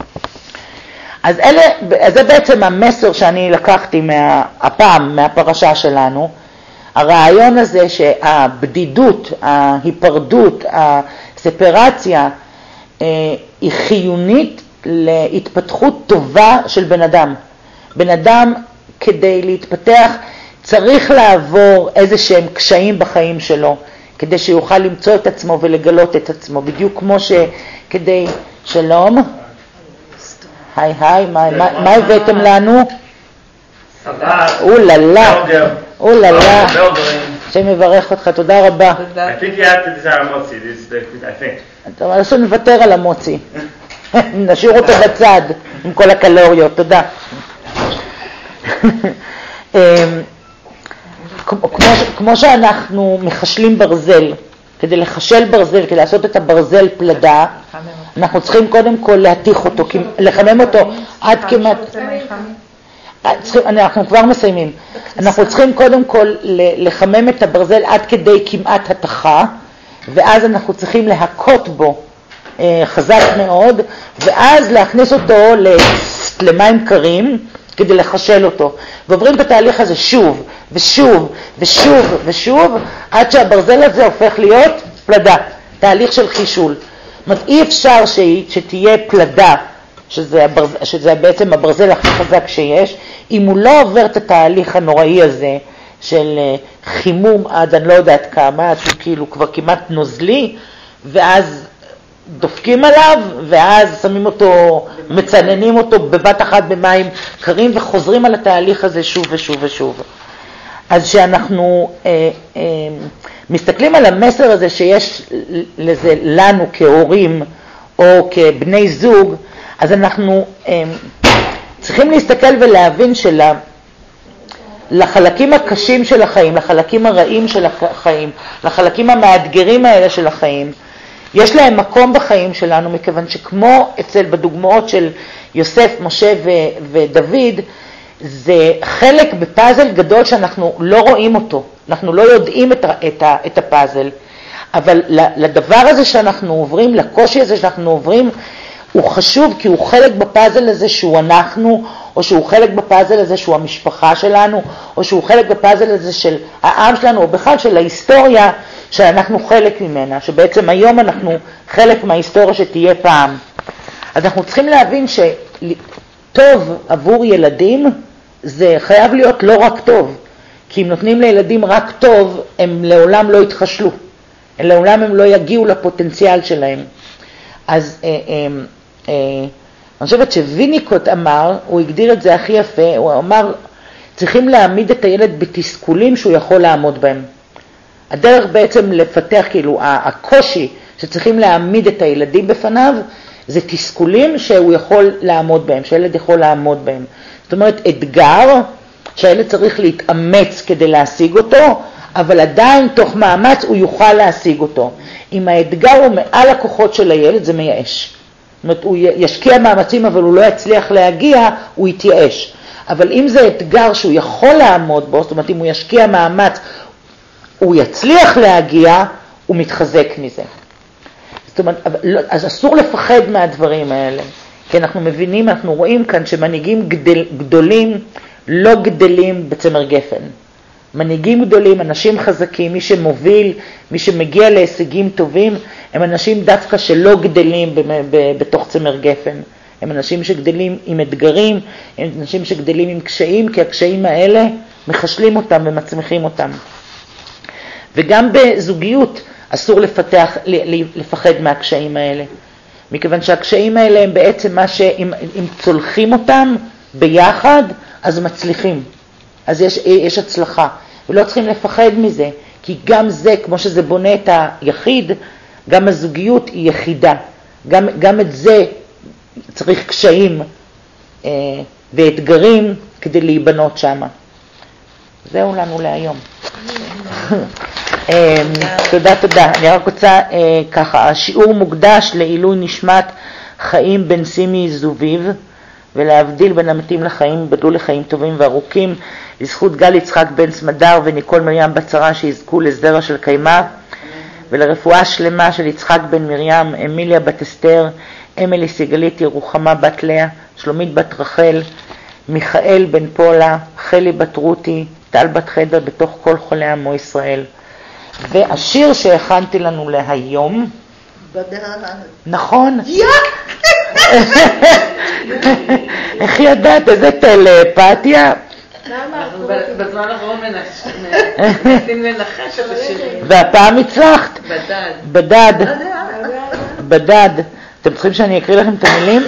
אז, אלה, אז זה בעצם המסר שאני לקחתי מה, הפעם מהפרשה שלנו, הרעיון הזה שהבדידות, ההיפרדות, הספרציה אה, היא חיונית להתפתחות טובה של בן אדם. בן אדם כדי להתפתח צריך לעבור איזה שהם קשיים בחיים שלו, כדי שיוכל למצוא את עצמו ולגלות את עצמו, בדיוק כמו שכדי, שלום, היי היי, מה הבאתם לנו? סלט, אוללה, אוללה, שמברך אותך, תודה רבה. I think you have to desire a motzi, this is the, I think. אתה אומר, עכשיו נוותר על המוצי, נשאיר אותו בצד עם כל הקלוריות, תודה. כמו שאנחנו מחשלים ברזל, כדי לחשל ברזל, כדי לעשות את הברזל פלדה, אנחנו צריכים קודם כל להתיך אותו, לחמם אותו עד כמעט... אנחנו כבר מסיימים. אנחנו צריכים קודם כל לחמם את הברזל עד כדי כמעט התחה, ואז אנחנו צריכים להכות בו חזק מאוד, ואז להכניס אותו למים קרים כדי לחשל אותו. ועוברים את התהליך הזה שוב ושוב ושוב ושוב, עד שהברזל הזה הופך להיות פלדה, תהליך של חישול. זאת אומרת, אי אפשר שתהיה פלדה, שזה, הברז, שזה בעצם הברזל הכי חזק שיש, אם הוא לא עובר את התהליך הנוראי הזה של חימום עד אני לא יודעת כמה, עד שהוא כאילו כבר כמעט נוזלי, ואז דופקים עליו, ואז שמים אותו, מצננים אותו בבת אחת במים קרים, וחוזרים על התהליך הזה שוב ושוב ושוב. אז שאנחנו אה, אה, מסתכלים על המסר הזה שיש לזה לנו כהורים או כבני זוג, אז אנחנו אה, צריכים להסתכל ולהבין שלה, לחלקים הקשים של החיים, לחלקים הרעים של החיים, לחלקים המאתגרים האלה של החיים, יש להם מקום בחיים שלנו, מכיוון שכמו אצל בדוגמאות של יוסף, משה ו- ודוד, זה חלק בפאזל גדול שאנחנו לא רואים אותו, אנחנו לא יודעים את, את, את הפאזל, אבל לדבר הזה שאנחנו עוברים, לקושי הזה שאנחנו עוברים, הוא חשוב כי הוא חלק בפאזל הזה שהוא אנחנו, או שהוא חלק בפאזל הזה שהוא המשפחה שלנו, או שהוא חלק בפאזל הזה של העם שלנו, או בכלל של ההיסטוריה שאנחנו חלק ממנה, שבעצם היום אנחנו חלק מההיסטוריה שתהיה פעם. אז אנחנו צריכים להבין שטוב עבור ילדים זה חייב להיות לא רק טוב, כי אם נותנים לילדים רק טוב, הם לעולם לא יתחשלו, לעולם הם לא יגיעו לפוטנציאל שלהם. אז אה, אה, אה, אני חושבת שוויניקוט אמר, הוא הגדיר את זה הכי יפה, הוא אמר, צריכים להעמיד את הילד בתסכולים שהוא יכול לעמוד בהם. הדרך בעצם לפתח, כאילו, הקושי שצריכים להעמיד את הילדים בפניו, זה תסכולים שהוא יכול לעמוד בהם, שהילד יכול לעמוד בהם. זאת אומרת, אתגר שהילד צריך להתאמץ כדי להשיג אותו, אבל עדיין תוך מאמץ הוא יוכל להשיג אותו. אם האתגר הוא מעל הכוחות של הילד, זה מייאש. זאת אומרת, הוא ישקיע מאמצים, אבל הוא לא יצליח להגיע, הוא יתייאש. אבל אם זה אתגר שהוא יכול לעמוד בו, זאת אומרת, אם הוא ישקיע מאמץ, הוא יצליח להגיע, הוא מתחזק מזה. זאת אומרת, אז אסור לפחד מהדברים האלה. כי אנחנו מבינים, אנחנו רואים כאן שמנהיגים גדל, גדולים לא גדלים בצמר גפן. מנהיגים גדולים, אנשים חזקים, מי שמוביל, מי שמגיע להישגים טובים, הם אנשים דווקא שלא גדלים ב- ב- בתוך צמר גפן. הם אנשים שגדלים עם אתגרים, הם אנשים שגדלים עם קשיים, כי הקשיים האלה מחשלים אותם ומצמיחים אותם. וגם בזוגיות אסור לפתח, לפחד מהקשיים האלה. מכיוון שהקשיים האלה הם בעצם מה שאם אם צולחים אותם ביחד, אז מצליחים. אז יש, יש הצלחה. ולא צריכים לפחד מזה, כי גם זה, כמו שזה בונה את היחיד, גם הזוגיות היא יחידה. גם, גם את זה צריך קשיים אה, ואתגרים כדי להיבנות שמה. זהו לנו להיום. תודה, תודה. אני רק רוצה ככה, השיעור מוקדש לעילוי נשמת חיים בן סימי זוביב, ולהבדיל בין המתים לחיים, בדלו לחיים טובים וארוכים, לזכות גל יצחק בן סמדר וניקול מרים בצרה שיזכו לזרע של קיימה, ולרפואה שלמה של יצחק בן מרים, אמיליה בת אסתר, אמילי סיגלית ירוחמה בת לאה, שלומית בת רחל, מיכאל בן פולה, חלי בת רותי, טל בת חדר, בתוך כל חולי עמו ישראל. והשיר שהכנתי לנו להיום, בדד. נכון? איך ידעת? איזה טלפתיה? בזמן האחרון מנסים לנחש את השירים. והפעם הצלחת? בדד. בדד. בדד. אתם צריכים שאני אקריא לכם את המילים?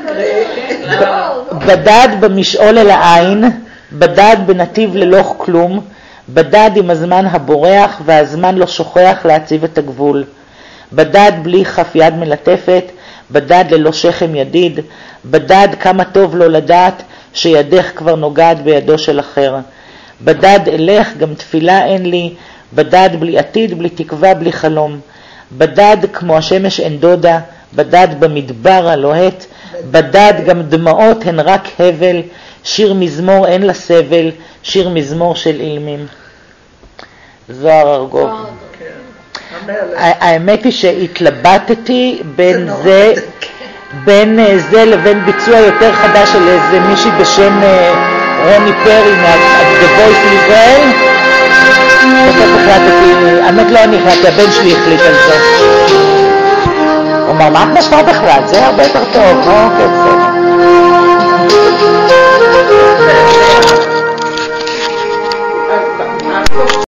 בדד במשעול אל העין, בדד בנתיב ללוך כלום, בדד עם הזמן הבורח והזמן לא שוכח להציב את הגבול. בדד בלי כף יד מלטפת, בדד ללא שכם ידיד, בדד כמה טוב לא לדעת שידך כבר נוגעת בידו של אחר. בדד אלך גם תפילה אין לי, בדד בלי עתיד, בלי תקווה, בלי חלום. בדד כמו השמש אין דודה, בדד במדבר הלוהט, בדד גם דמעות הן רק הבל, שיר מזמור אין לה סבל, שיר מזמור של אילמים. זוהר ארגוב. האמת היא שהתלבטתי בין זה, בין זה לבין ביצוע יותר חדש של איזה מישהי בשם רוני פרי מה-The Voice Israel. בסוף החלטתי, האמת לא אני החלטתי, הבן שלי החליט על זה. הוא אומר, מה את משמע בכלל? זה הרבה יותר טוב, לא? כן, בסדר.